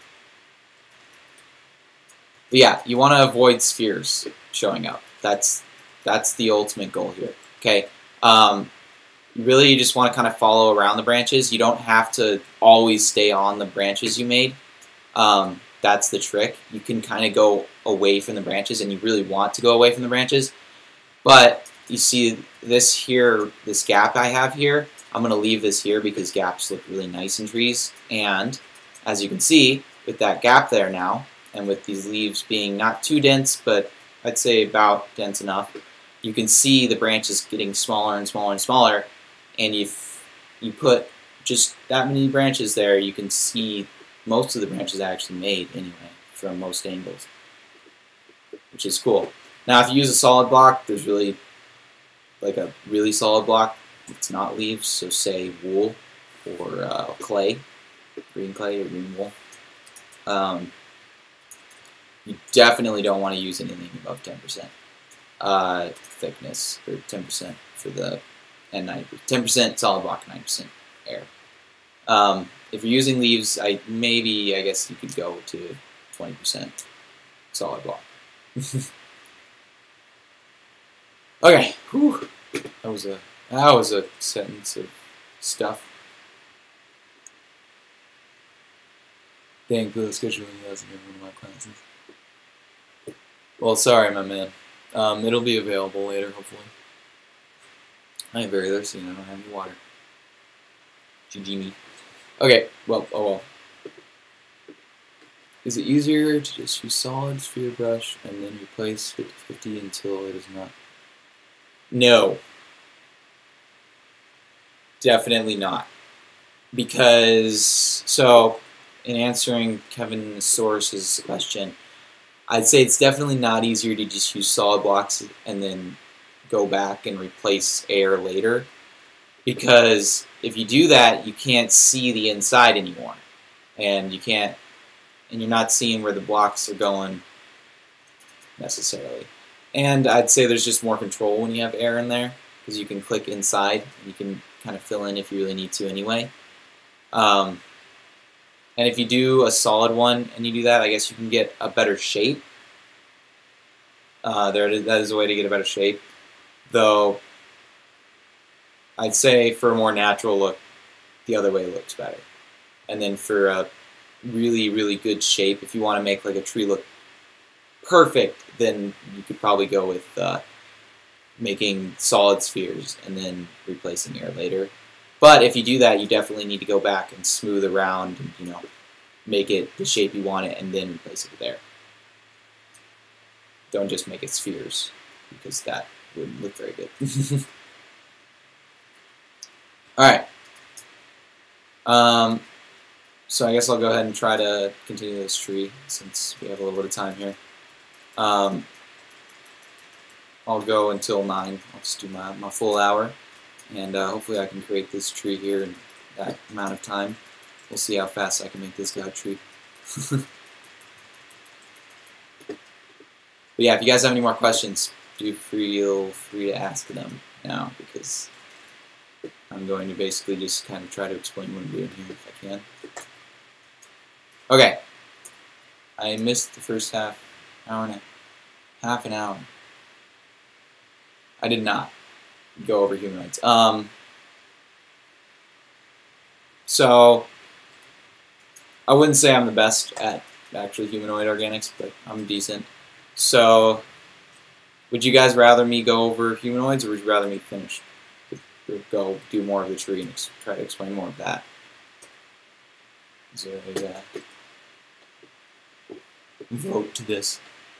But yeah, you want to avoid spheres showing up. That's that's the ultimate goal here. Okay. Um, really you just want to kind of follow around the branches. You don't have to always stay on the branches you made. Um, that's the trick. You can kind of go away from the branches, and you really want to go away from the branches. But you see this here, this gap I have here, I'm going to leave this here because gaps look really nice in trees. And as you can see, with that gap there now, and with these leaves being not too dense, but I'd say about dense enough, you can see the branches getting smaller and smaller and smaller. And if you put just that many branches there, you can see most of the branches actually made anyway from most angles, which is cool. Now if you use a solid block, there's really like a really solid block. It's not leaves, so say wool or uh, clay, green clay or green wool. Um, you definitely don't want to use anything above ten percent uh, thickness, or ten percent for the and ninety percent, ten percent solid block, nine percent air. Um, if you're using leaves, I maybe I guess you could go to twenty percent solid block. Okay, whew. that was a that was a sentence of stuff. Dang, the scheduling hasn't been one of my classes. Well, sorry, my man. Um, it'll be available later, hopefully. I am very thirsty and I don't have any water. G G me. Okay, well, oh well. Is it easier to just use solids for your brush and then replace fifty fifty until it is not? No. Definitely not. Because, so, in answering Kevin Source's question, I'd say it's definitely not easier to just use solid blocks and then go back and replace air later. Because if you do that, you can't see the inside anymore. And you can't, and you're not seeing where the blocks are going necessarily. And I'd say there's just more control when you have air in there, because you can click inside and you can kind of fill in if you really need to anyway. Um, and if you do a solid one and you do that, I guess you can get a better shape. Uh, there, that is a way to get a better shape. Though, I'd say for a more natural look, the other way looks better. And then for a really, really good shape, if you want to make like a tree look perfect, then you could probably go with uh, making solid spheres and then replacing air later. But if you do that, you definitely need to go back and smooth around and, you know, make it the shape you want it and then replace it with air. Don't just make it spheres, because that wouldn't look very good. Alright. Um, so I guess I'll go ahead and try to continue this tree since we have a little bit of time here. Um, I'll go until nine. I'll just do my, my full hour. And uh, hopefully I can create this tree here in that amount of time. We'll see how fast I can make this guy tree. But yeah, if you guys have any more questions, do feel free to ask them now, because I'm going to basically just kind of try to explain what I'm doing here if I can. Okay. I missed the first half hour and a half an hour. I did not go over humanoids. Um, so, I wouldn't say I'm the best at actually humanoid organics, but I'm decent. So, would you guys rather me go over humanoids, or would you rather me finish? Go do more of the tree and try to explain more of that? Is there a uh, vote to this?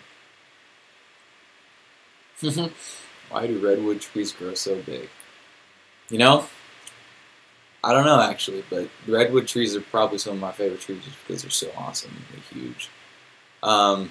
Why do redwood trees grow so big? You know, I don't know actually, but redwood trees are probably some of my favorite trees just because they're so awesome and they're huge. Um,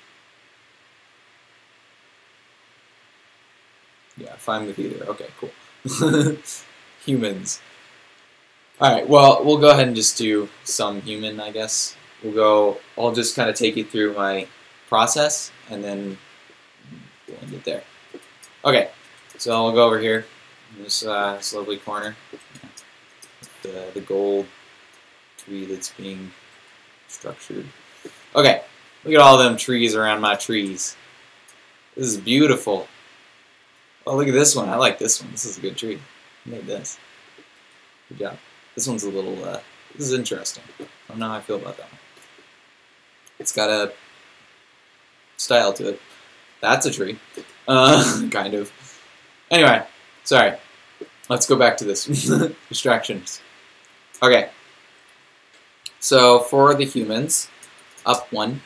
yeah, fine with either. Okay, cool. Humans. Alright, well, we'll go ahead and just do some human, I guess. We'll go, I'll just kind of take you through my process, and then we'll end it there. Okay, so I'll go over here, in this, uh, this lovely corner, the, the gold tree that's being structured. Okay, look at all them trees around my trees. This is beautiful. Oh, look at this one. I like this one. This is a good tree. Made this. Good job. This one's a little, uh, this is interesting. I don't know how I feel about that one. It's got a style to it. That's a tree. Uh, kind of. Anyway, sorry. Let's go back to this. Distractions. Okay. So, for the humans, up one.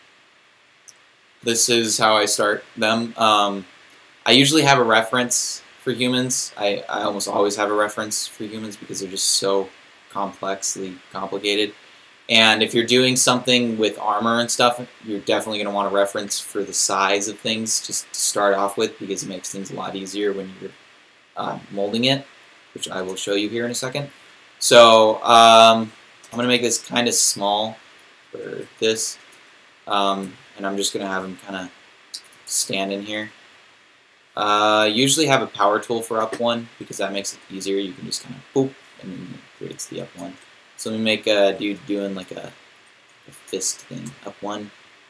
This is how I start them. Um, I usually have a reference for humans. I, I almost always have a reference for humans because they're just so complexly complicated. And if you're doing something with armor and stuff, you're definitely going to want a reference for the size of things just to start off with, because it makes things a lot easier when you're uh, molding it, which I will show you here in a second. So um, I'm going to make this kind of small for this, um, and I'm just going to have them kind of stand in here. Uh, usually have a power tool for up one because that makes it easier. You can just kind of boop, and then it creates the up one. So let me make a dude doing like a, a fist thing. Up one.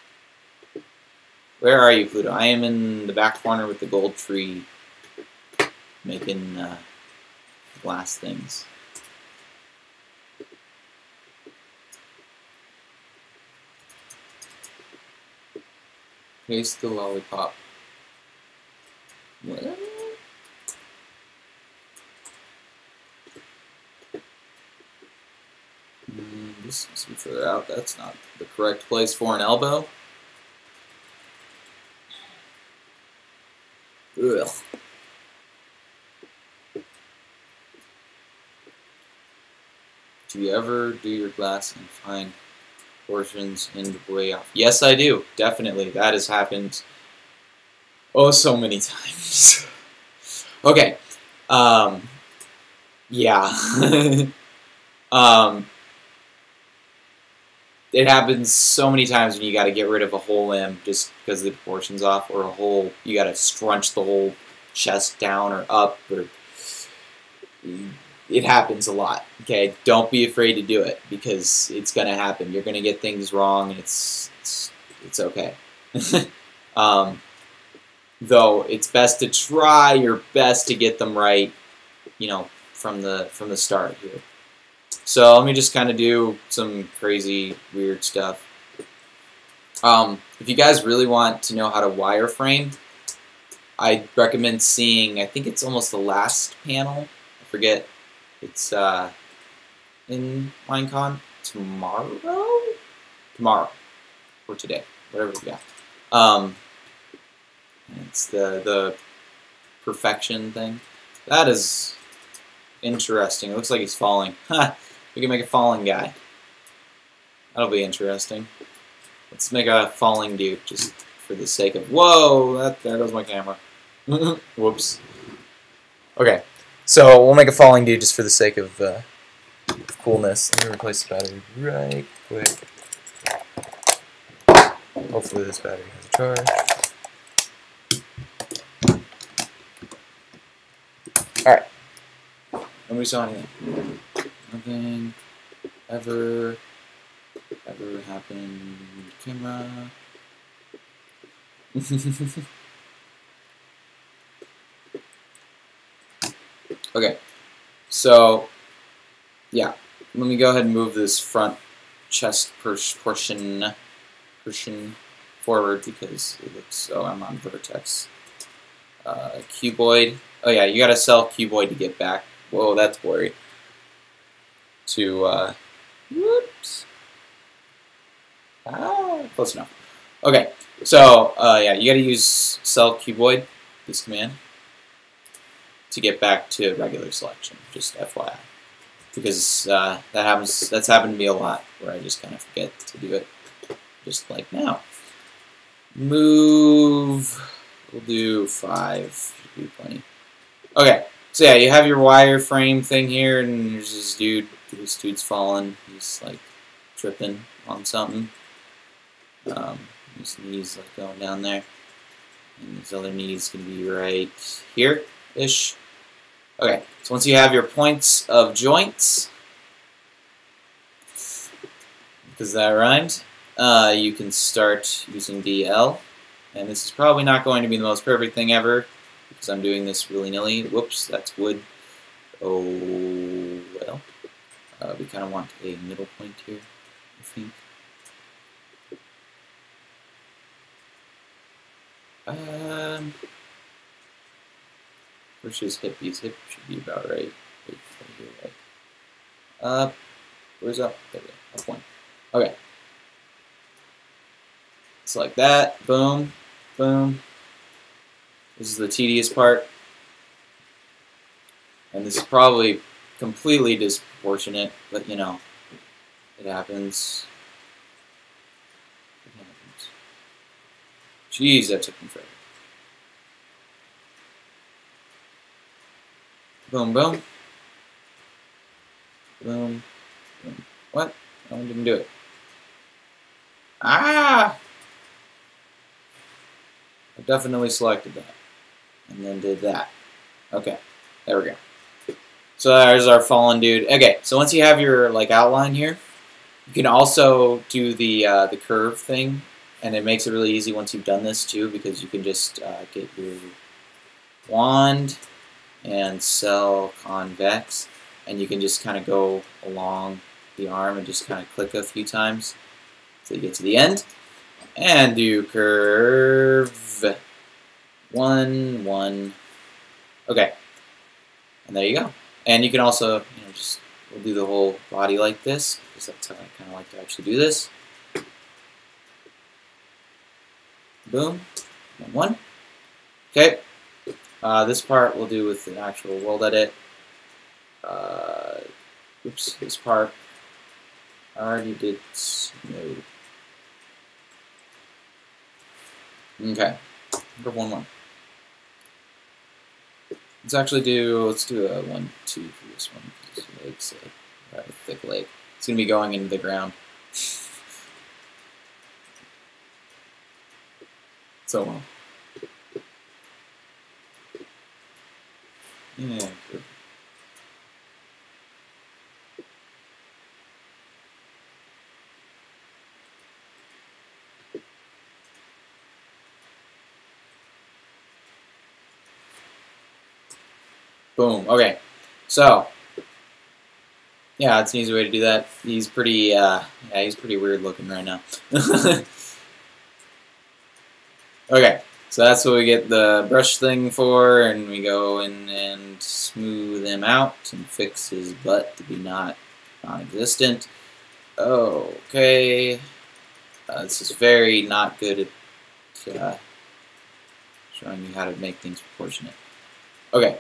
Where are you, Pluto? I am in the back corner with the gold tree, making uh, glass things. Taste the lollipop. What? Mm, this must be further out. That's not the correct place for an elbow. Ugh. Do you ever do your glass and find portions in the way off? Yes, I do. Definitely. That has happened oh so many times. Okay. Um, yeah. um, it happens so many times when you got to get rid of a whole limb just because the proportion's off, or a whole, you got to scrunch the whole chest down or up, or it happens a lot. Okay, don't be afraid to do it because it's gonna happen. You're gonna get things wrong, and it's it's, it's okay. um, though it's best to try your best to get them right, you know, from the from the start here. So let me just kind of do some crazy, weird stuff. Um, if you guys really want to know how to wireframe, I recommend seeing, I think it's almost the last panel. I forget. It's uh, in McBuildCon tomorrow? Tomorrow. Or today. Whatever we got. Um, it's the, the perfection thing. That is interesting. It looks like he's falling. Ha! We can make a falling guy. That'll be interesting. Let's make a falling dude just for the sake of... Whoa! That, there goes my camera. Whoops. Okay. So we'll make a falling dude just for the sake of, uh, of coolness. Let me replace the battery right quick. Hopefully this battery has a charge. Alright. Nobody saw anything. Nothing ever, ever happened. Camera. Okay, so yeah, let me go ahead and move this front chest portion portion forward because it looks. Oh, I'm on vertex. Uh, cuboid. Oh yeah, you gotta sell cuboid to get back. Whoa, that's blurry. To uh, whoops. Ah, close enough. Okay, so uh, yeah, you gotta use sell cuboid. This command. To get back to regular selection, just F Y I, because uh, that happens. That's happened to me a lot, where I just kind of forget to do it, just like now. Move. We'll do five. Should be plenty. Okay, so yeah, you have your wireframe thing here, and there's this dude. This dude's falling. He's like tripping on something. Um, his knees like going down there, and his other knee's gonna be right here-ish. Okay, so once you have your points of joints, because that rhymed, uh, you can start using D L. And this is probably not going to be the most perfect thing ever, because I'm doing this willy-nilly. Whoops, that's wood. Oh, well. Uh, we kind of want a middle point here, I think. Um, where's his hip? His hip should be about right. Wait, here, right. Up. Where's up? There we go. Up one. Okay. It's like that. Boom. Boom. This is the tedious part. And this is probably completely disproportionate, but you know, it happens. It happens. Jeez, that took me forever. Boom, boom. Boom. Boom. What? I didn't do it. Ah! I definitely selected that. And then did that. Okay. There we go. So there's our fallen dude. Okay, so once you have your like outline here, you can also do the uh, the curve thing, and it makes it really easy once you've done this too, because you can just uh, get your wand and cell convex, and you can just kind of go along the arm and just kind of click a few times until you get to the end, and do curve one one. Okay, and there you go. And you can also, you know, just we'll do the whole body like this, because that's how I kind of like to actually do this. Boom, one, one. Okay, uh, this part we'll do with an actual world edit. Uh, oops, this part I already did smooth. Okay, number one, one. Let's actually do, let's do a one, two for this one, because his leg's a rather thick leg. It's going to be going into the ground. So well. Yeah, good. Boom. Okay. So, yeah, it's an easy way to do that. He's pretty, uh, yeah, he's pretty weird looking right now. Okay, so that's what we get the brush thing for, and we go in and smooth him out and fix his butt to be not non-existent. Okay, uh, this is very not good at uh, showing you how to make things proportionate. Okay.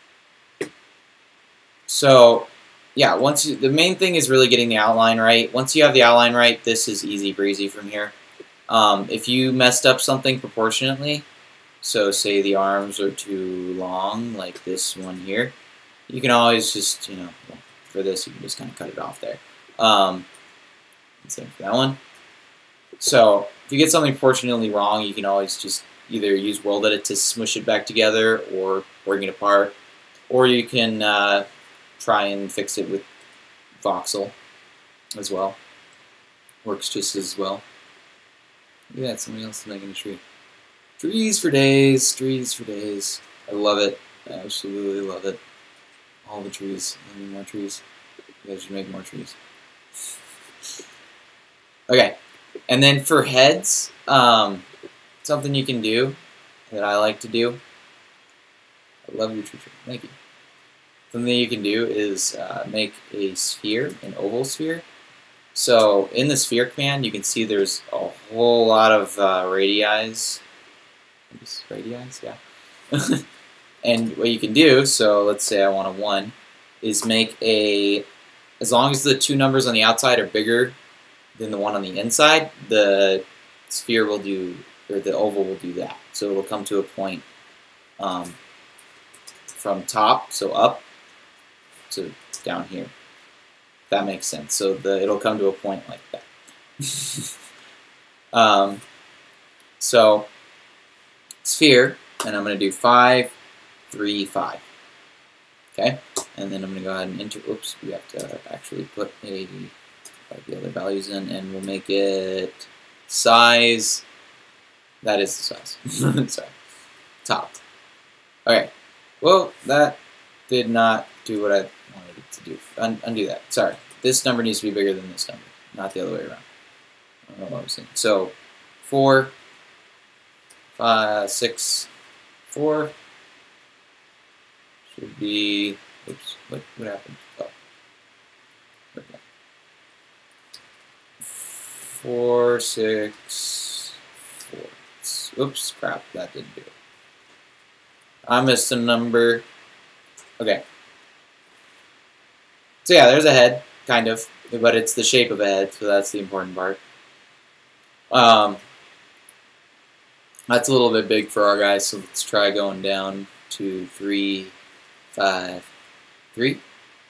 So, yeah, once you, the main thing is really getting the outline right. Once you have the outline right, this is easy breezy from here. Um, if you messed up something proportionately, so say the arms are too long, like this one here, you can always just, you know, well, for this you can just kind of cut it off there. Um, same for that one. So, if you get something proportionally wrong, you can always just either use World Edit to smush it back together or bring it apart, or you can uh, try and fix it with voxel as well. Works just as well. Look at that, somebody else is making a tree. Trees for days, trees for days. I love it. I absolutely love it. All the trees. I need more trees. You guys should make more trees. Okay, and then for heads, um, something you can do that I like to do. I love your tree tree. Thank you. Something you can do is uh, make a sphere, an oval sphere. So in the sphere command, you can see there's a whole lot of uh, radii. Radii, yeah. And what you can do, so let's say I want a one, is make a, as long as the two numbers on the outside are bigger than the one on the inside, the sphere will do, or the oval will do that. So it'll come to a point um, from top, so up, to down here. That makes sense. So the it'll come to a point like that. um, so sphere, and I'm going to do five, three, five. Okay, and then I'm going to go ahead and enter. Oops, we have to actually put a put the other values in, and we'll make it size. That is the size. Sorry, top. Okay. Well, that did not do what I wanted it to do. Un undo that. Sorry. This number needs to be bigger than this number, not the other way around. I don't know what I'm saying. So, four, five, six, four should be. Oops. What what happened? Oh. Okay. Four, six, four. Oops, crap. That didn't do it. I missed a number. Okay. So yeah, there's a head, kind of, but it's the shape of a head, so that's the important part. Um, that's a little bit big for our guys, so let's try going down to three, five, three.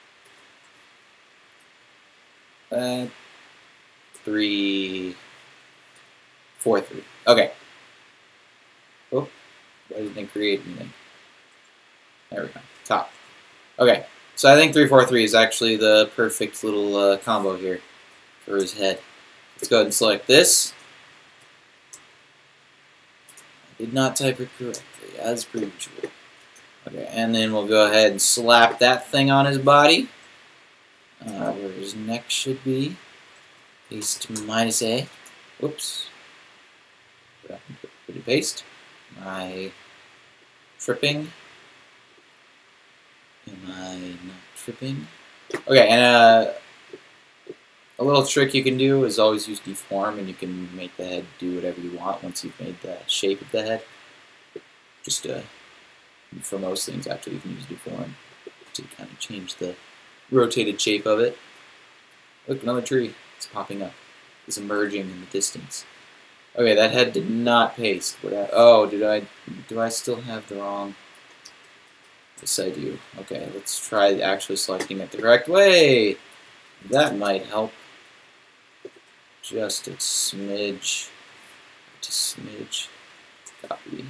Uh, three, four, three. Okay. Oh, why didn't it create anything? There we go. Top. Okay. So I think three four three is actually the perfect little uh, combo here for his head. Let's go ahead and select this. I did not type it correctly, as per usual. Okay, and then we'll go ahead and slap that thing on his body, uh, where his neck should be. Paste minus A. Whoops. What happened to it? Did it paste? Am I tripping? Am I not tripping? Okay, and uh, a little trick you can do is always use deform, and you can make the head do whatever you want once you've made the shape of the head. Just uh, for most things, actually, you can use deform to kind of change the rotated shape of it. Look, another tree. It's popping up. It's emerging in the distance. Okay, that head did not paste. What I, oh, did I? Do I still have the wrong? Yes, I do. Okay, let's try actually selecting it the correct way. That might help. Just a smidge. Just a smidge. Copy.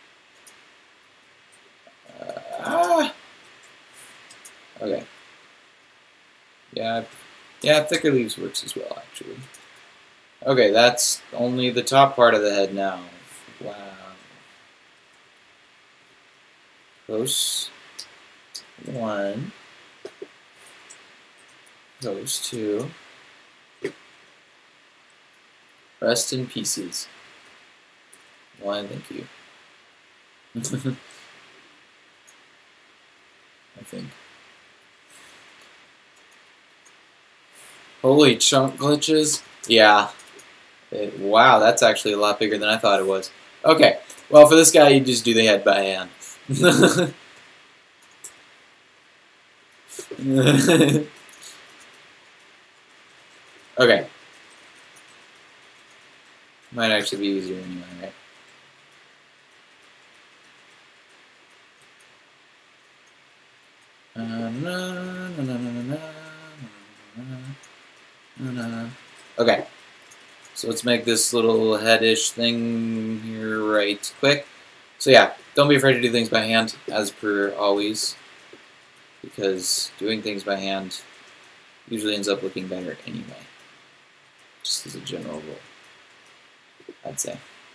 Uh, ah! Okay. Yeah, yeah, thicker leaves works as well, actually. Okay, that's only the top part of the head now. Wow. Close. One. Those two. Rest in pieces. Why, thank you. I think. Holy chunk glitches. Yeah. It, wow, that's actually a lot bigger than I thought it was. Okay. Well, for this guy, you just do the head by hand. Okay. Might actually be easier anyway, right? Okay. So let's make this little headish thing here right quick. So yeah, don't be afraid to do things by hand, as per always, because doing things by hand usually ends up looking better anyway, just as a general rule, I'd say.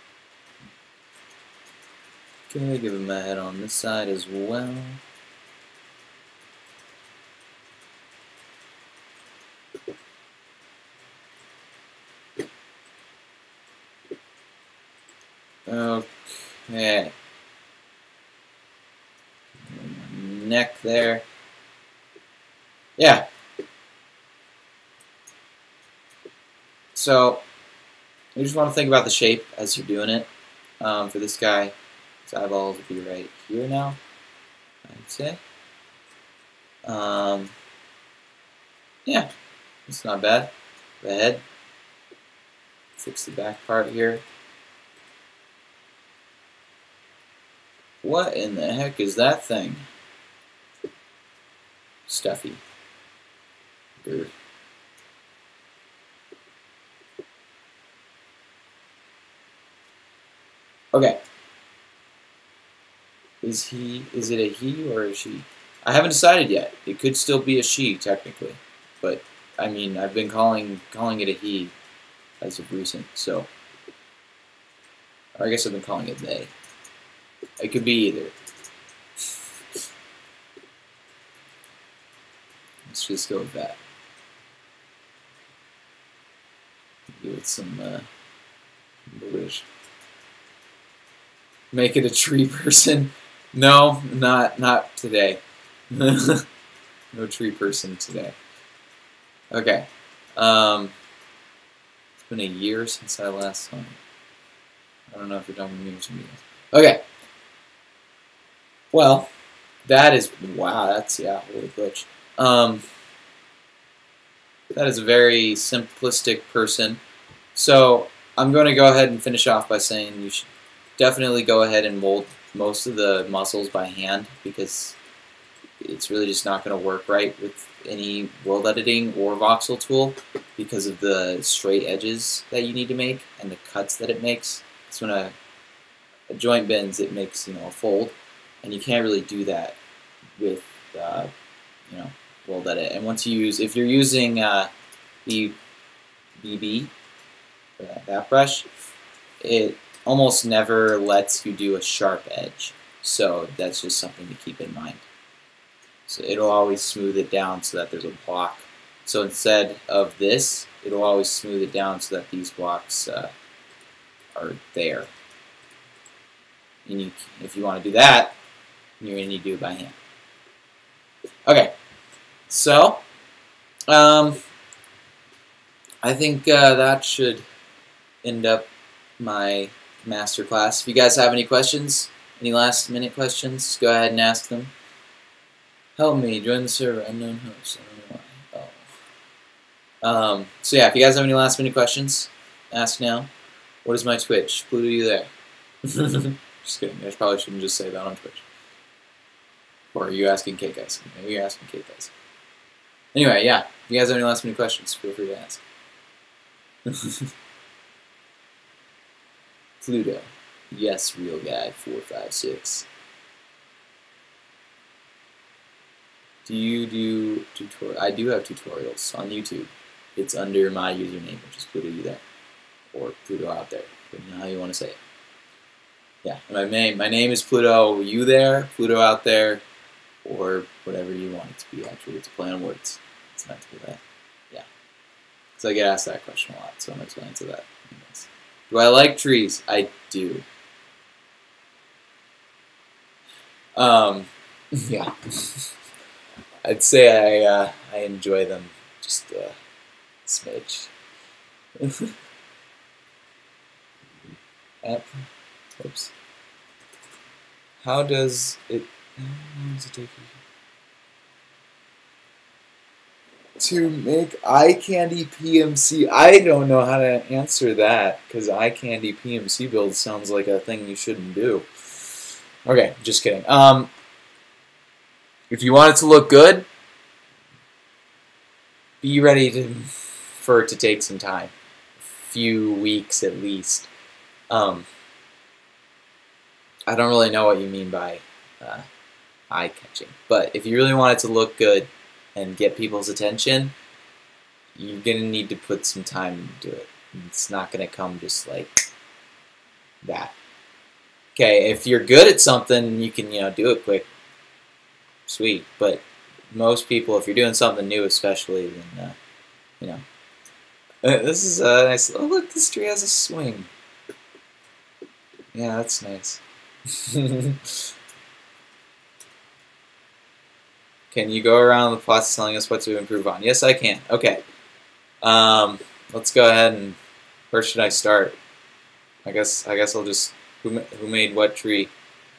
Okay, give him a head on this side as well. Okay. Neck there. Yeah. So, you just want to think about the shape as you're doing it. Um, for this guy, his eyeballs will be right here now, I'd say. Um, yeah, it's not bad. The head. Fix the back part here. What in the heck is that thing? Stuffy. Bird. Okay. Is he, is it a he or a she? I haven't decided yet. It could still be a she, technically. But, I mean, I've been calling calling it a he as of recent, so. Or I guess I've been calling it they. It could be either. Let's just go with that. Give it some uh, British. Make it a tree person. No, not not today. No tree person today. Okay. Um, it's been a year since I last saw it. I don't know if you're talking to me or somebody else. Okay. Well, that is wow. That's yeah, holy glitch. Um, that is a very simplistic person. So I'm going to go ahead and finish off by saying you should definitely go ahead and mold most of the muscles by hand, because it's really just not going to work right with any world editing or voxel tool because of the straight edges that you need to make and the cuts that it makes. Because when a, a joint bends, it makes, you know, a fold, and you can't really do that with uh, you know, world edit. And once you use, if you're using uh, the B B for that, that brush, it almost never lets you do a sharp edge. So that's just something to keep in mind. So it'll always smooth it down so that there's a block. So instead of this, it'll always smooth it down so that these blocks uh, are there. And you, if you want to do that, you're going to need to do it by hand. Okay, so um, I think uh, that should end up my masterclass. If you guys have any questions, any last minute questions, go ahead and ask them. Help me, join the server, unknown host. I don't know why. Oh. Um, so yeah, if you guys have any last minute questions, ask now. What is my Twitch? Pluto, you there? Just kidding. I probably shouldn't just say that on Twitch. Or are you asking Kate guys? Maybe you're asking Kate guys. Anyway, yeah. If you guys have any last minute questions, feel free to ask. Pluto. Yes, real guy, four five six. Do you do tutorial? I do have tutorials on YouTube. It's under my username, which is Pluto you there, or Pluto out there, depending on how you want to say it. Yeah, my name my name is Pluto you there, Pluto out there, or whatever you want it to be. Actually, it's a play on words. It's not to be that. Yeah, because I get asked that question a lot, so I'm explaining to that. Anyways. Do I like trees? I do. Um, yeah. I'd say I uh, I enjoy them just a smidge. App. Oops. How does it? How long does it take you to make eye candy P M C? I don't know how to answer that because eye candy P M C build sounds like a thing you shouldn't do. Okay, just kidding. Um. If you want it to look good, be ready to, for it to take some time, a few weeks at least. Um, I don't really know what you mean by uh, eye-catching, but if you really want it to look good and get people's attention, you're going to need to put some time into it. It's not going to come just like that. Okay, if you're good at something, you can, you know, do it quick. Sweet, but most people, if you're doing something new especially, then, uh, you know. Uh, this is a nice, oh look, this tree has a swing. Yeah, that's nice. Can you go around the plots telling us what to improve on? Yes, I can. Okay. Um, let's go ahead and, where should I start? I guess, I guess I'll just, who, who made what tree?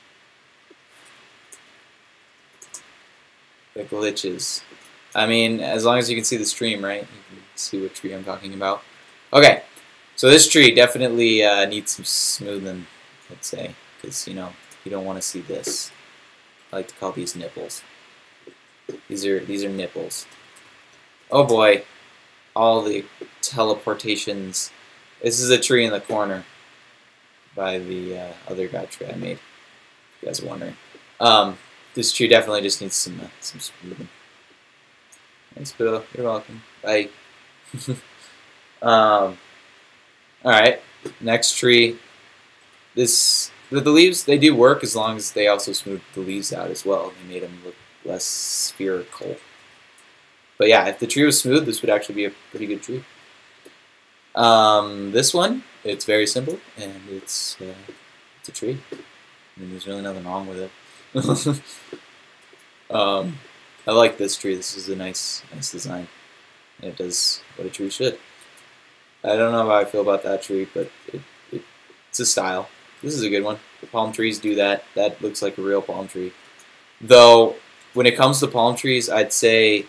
The glitches. I mean, as long as you can see the stream, right? You can see what tree I'm talking about. Okay, so this tree definitely uh, needs some smoothing, let's say, because, you know, you don't want to see this. I like to call these nipples. These are these are nipples. Oh boy, all the teleportations. This is a tree in the corner by the uh, other guy tree I made. If you guys are wondering. Um, This tree definitely just needs some uh, some smoothing. Thanks, Bill. You're welcome. Bye. um, all right. Next tree. This the, the leaves, they do work as long as they also smooth the leaves out as well. They made them look less spherical. But yeah, if the tree was smooth, this would actually be a pretty good tree. Um, this one, it's very simple, and it's uh, it's a tree. I mean, there's really nothing wrong with it. um, I like this tree. This is a nice, nice design, and it does what a tree should. I don't know how I feel about that tree, but it, it, it's a style. This is a good one. Palm trees do that. That looks like a real palm tree. Though, when it comes to palm trees, I'd say...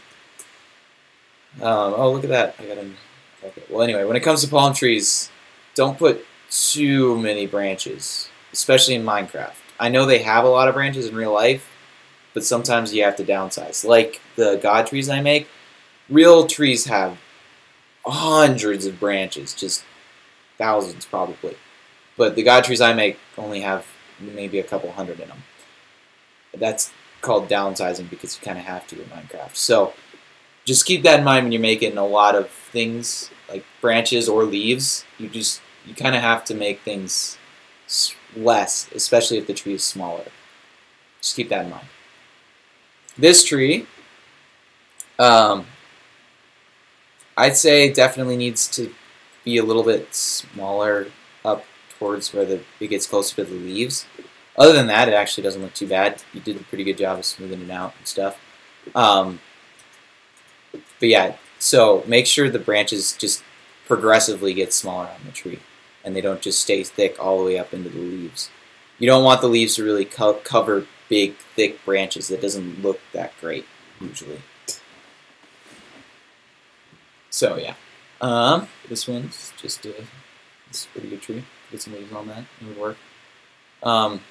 Um, oh, look at that. I got an... Okay. Well, anyway, when it comes to palm trees, don't put too many branches, especially in Minecraft. I know they have a lot of branches in real life, but sometimes you have to downsize. Like the god trees I make, real trees have hundreds of branches, just thousands probably. But the god trees I make only have maybe a couple hundred in them. That's called downsizing because you kind of have to in Minecraft. So just keep that in mind when you're making a lot of things like branches or leaves. You just you kind of have to make things less, especially if the tree is smaller. Just keep that in mind. This tree, um, I'd say definitely needs to be a little bit smaller up towards where the, it gets closer to the leaves. Other than that, it actually doesn't look too bad. You did a pretty good job of smoothing it out and stuff. Um, but yeah, so make sure the branches just progressively get smaller on the tree, and they don't just stay thick all the way up into the leaves. You don't want the leaves to really co cover big, thick branches. That doesn't look that great, usually. So yeah, um, this one's just a, it's a pretty good tree. Get some leaves on that, it would work. Um,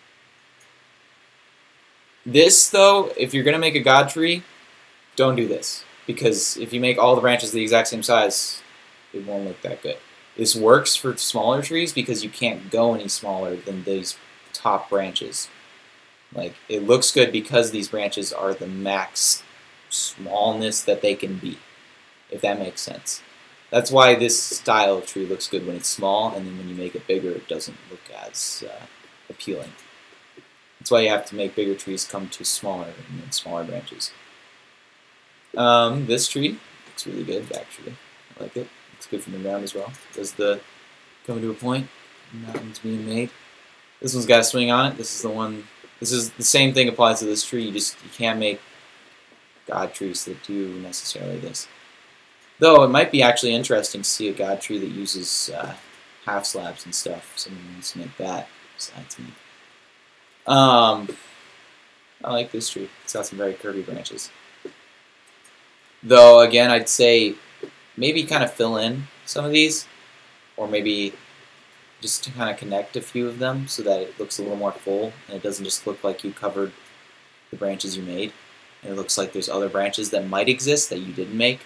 this though, if you're gonna make a god tree, don't do this, because if you make all the branches the exact same size, it won't look that good. This works for smaller trees because you can't go any smaller than these top branches. Like, it looks good because these branches are the max smallness that they can be, if that makes sense. That's why this style of tree looks good when it's small, and then when you make it bigger, it doesn't look as uh, appealing. That's why you have to make bigger trees come to smaller and smaller branches. Um, this tree looks really good, actually. I like it. Looks good from the ground as well. Does the come to a point, and that one's being made. This one's got a swing on it. This is the one. This is the same thing applies to this tree. You just you can't make god trees that do necessarily this. Though it might be actually interesting to see a god tree that uses uh, half slabs and stuff. Someone wants to make that besides me. Um, I like this tree. It's got some very curvy branches. Though again, I'd say maybe kind of fill in some of these, or maybe just to kind of connect a few of them so that it looks a little more full and it doesn't just look like you covered the branches you made. And it looks like there's other branches that might exist that you didn't make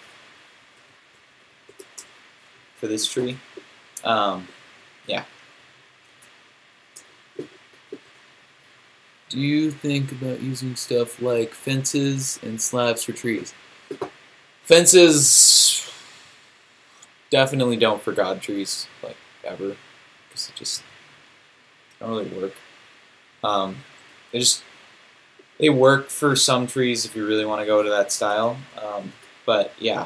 for this tree. Um, yeah. Do you think about using stuff like fences and slabs for trees? Fences definitely don't for god trees, like ever, because it just don't really work. Um, they just they work for some trees if you really want to go to that style, um, but yeah.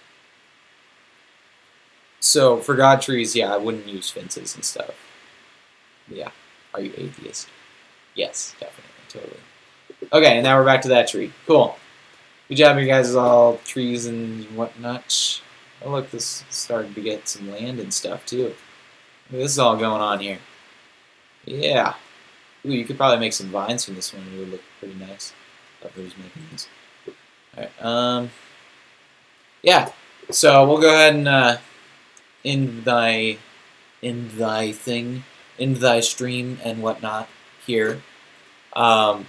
So for god trees, yeah, I wouldn't use fences and stuff. Yeah, are you atheist? Yes, definitely, totally. Okay, and now we're back to that tree. Cool. Good job, you guys, all trees and whatnot. Oh, look, this is starting to get some land and stuff, too. This is all going on here. Yeah. Ooh, you could probably make some vines from this one. It would look pretty nice. Whoever's making this. Alright, um... yeah, so we'll go ahead and, uh, end thy... end thy thing, end thy stream and whatnot here. Um...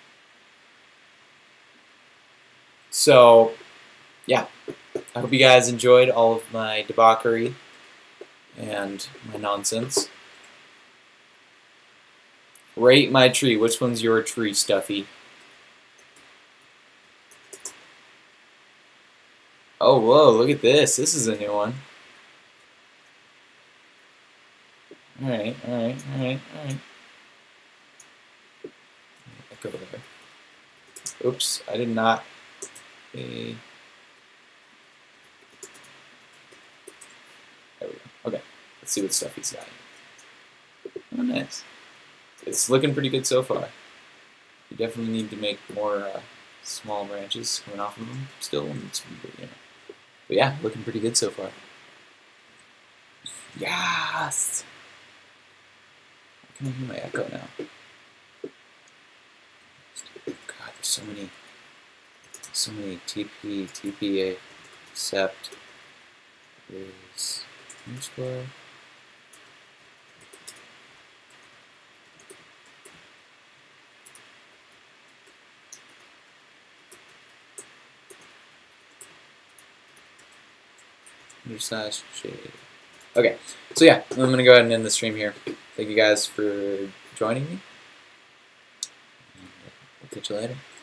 So, yeah, I hope you guys enjoyed all of my debauchery and my nonsense. Rate my tree. Which one's your tree, Stuffy? Oh, whoa, look at this. This is a new one. Alright, alright, alright, alright. Look over there. Oops, I did not... A. There we go. Okay, let's see what stuff he's got. Oh, nice. It's looking pretty good so far. You definitely need to make more uh, small branches coming off of them still, and it's, you know. But yeah, looking pretty good so far. Yes. I can hear my echo now. God, there's so many, so many T P, T P A, accept is underscore. Slash shade. Okay, so yeah, I'm going to go ahead and end the stream here. Thank you guys for joining me. We'll catch you later.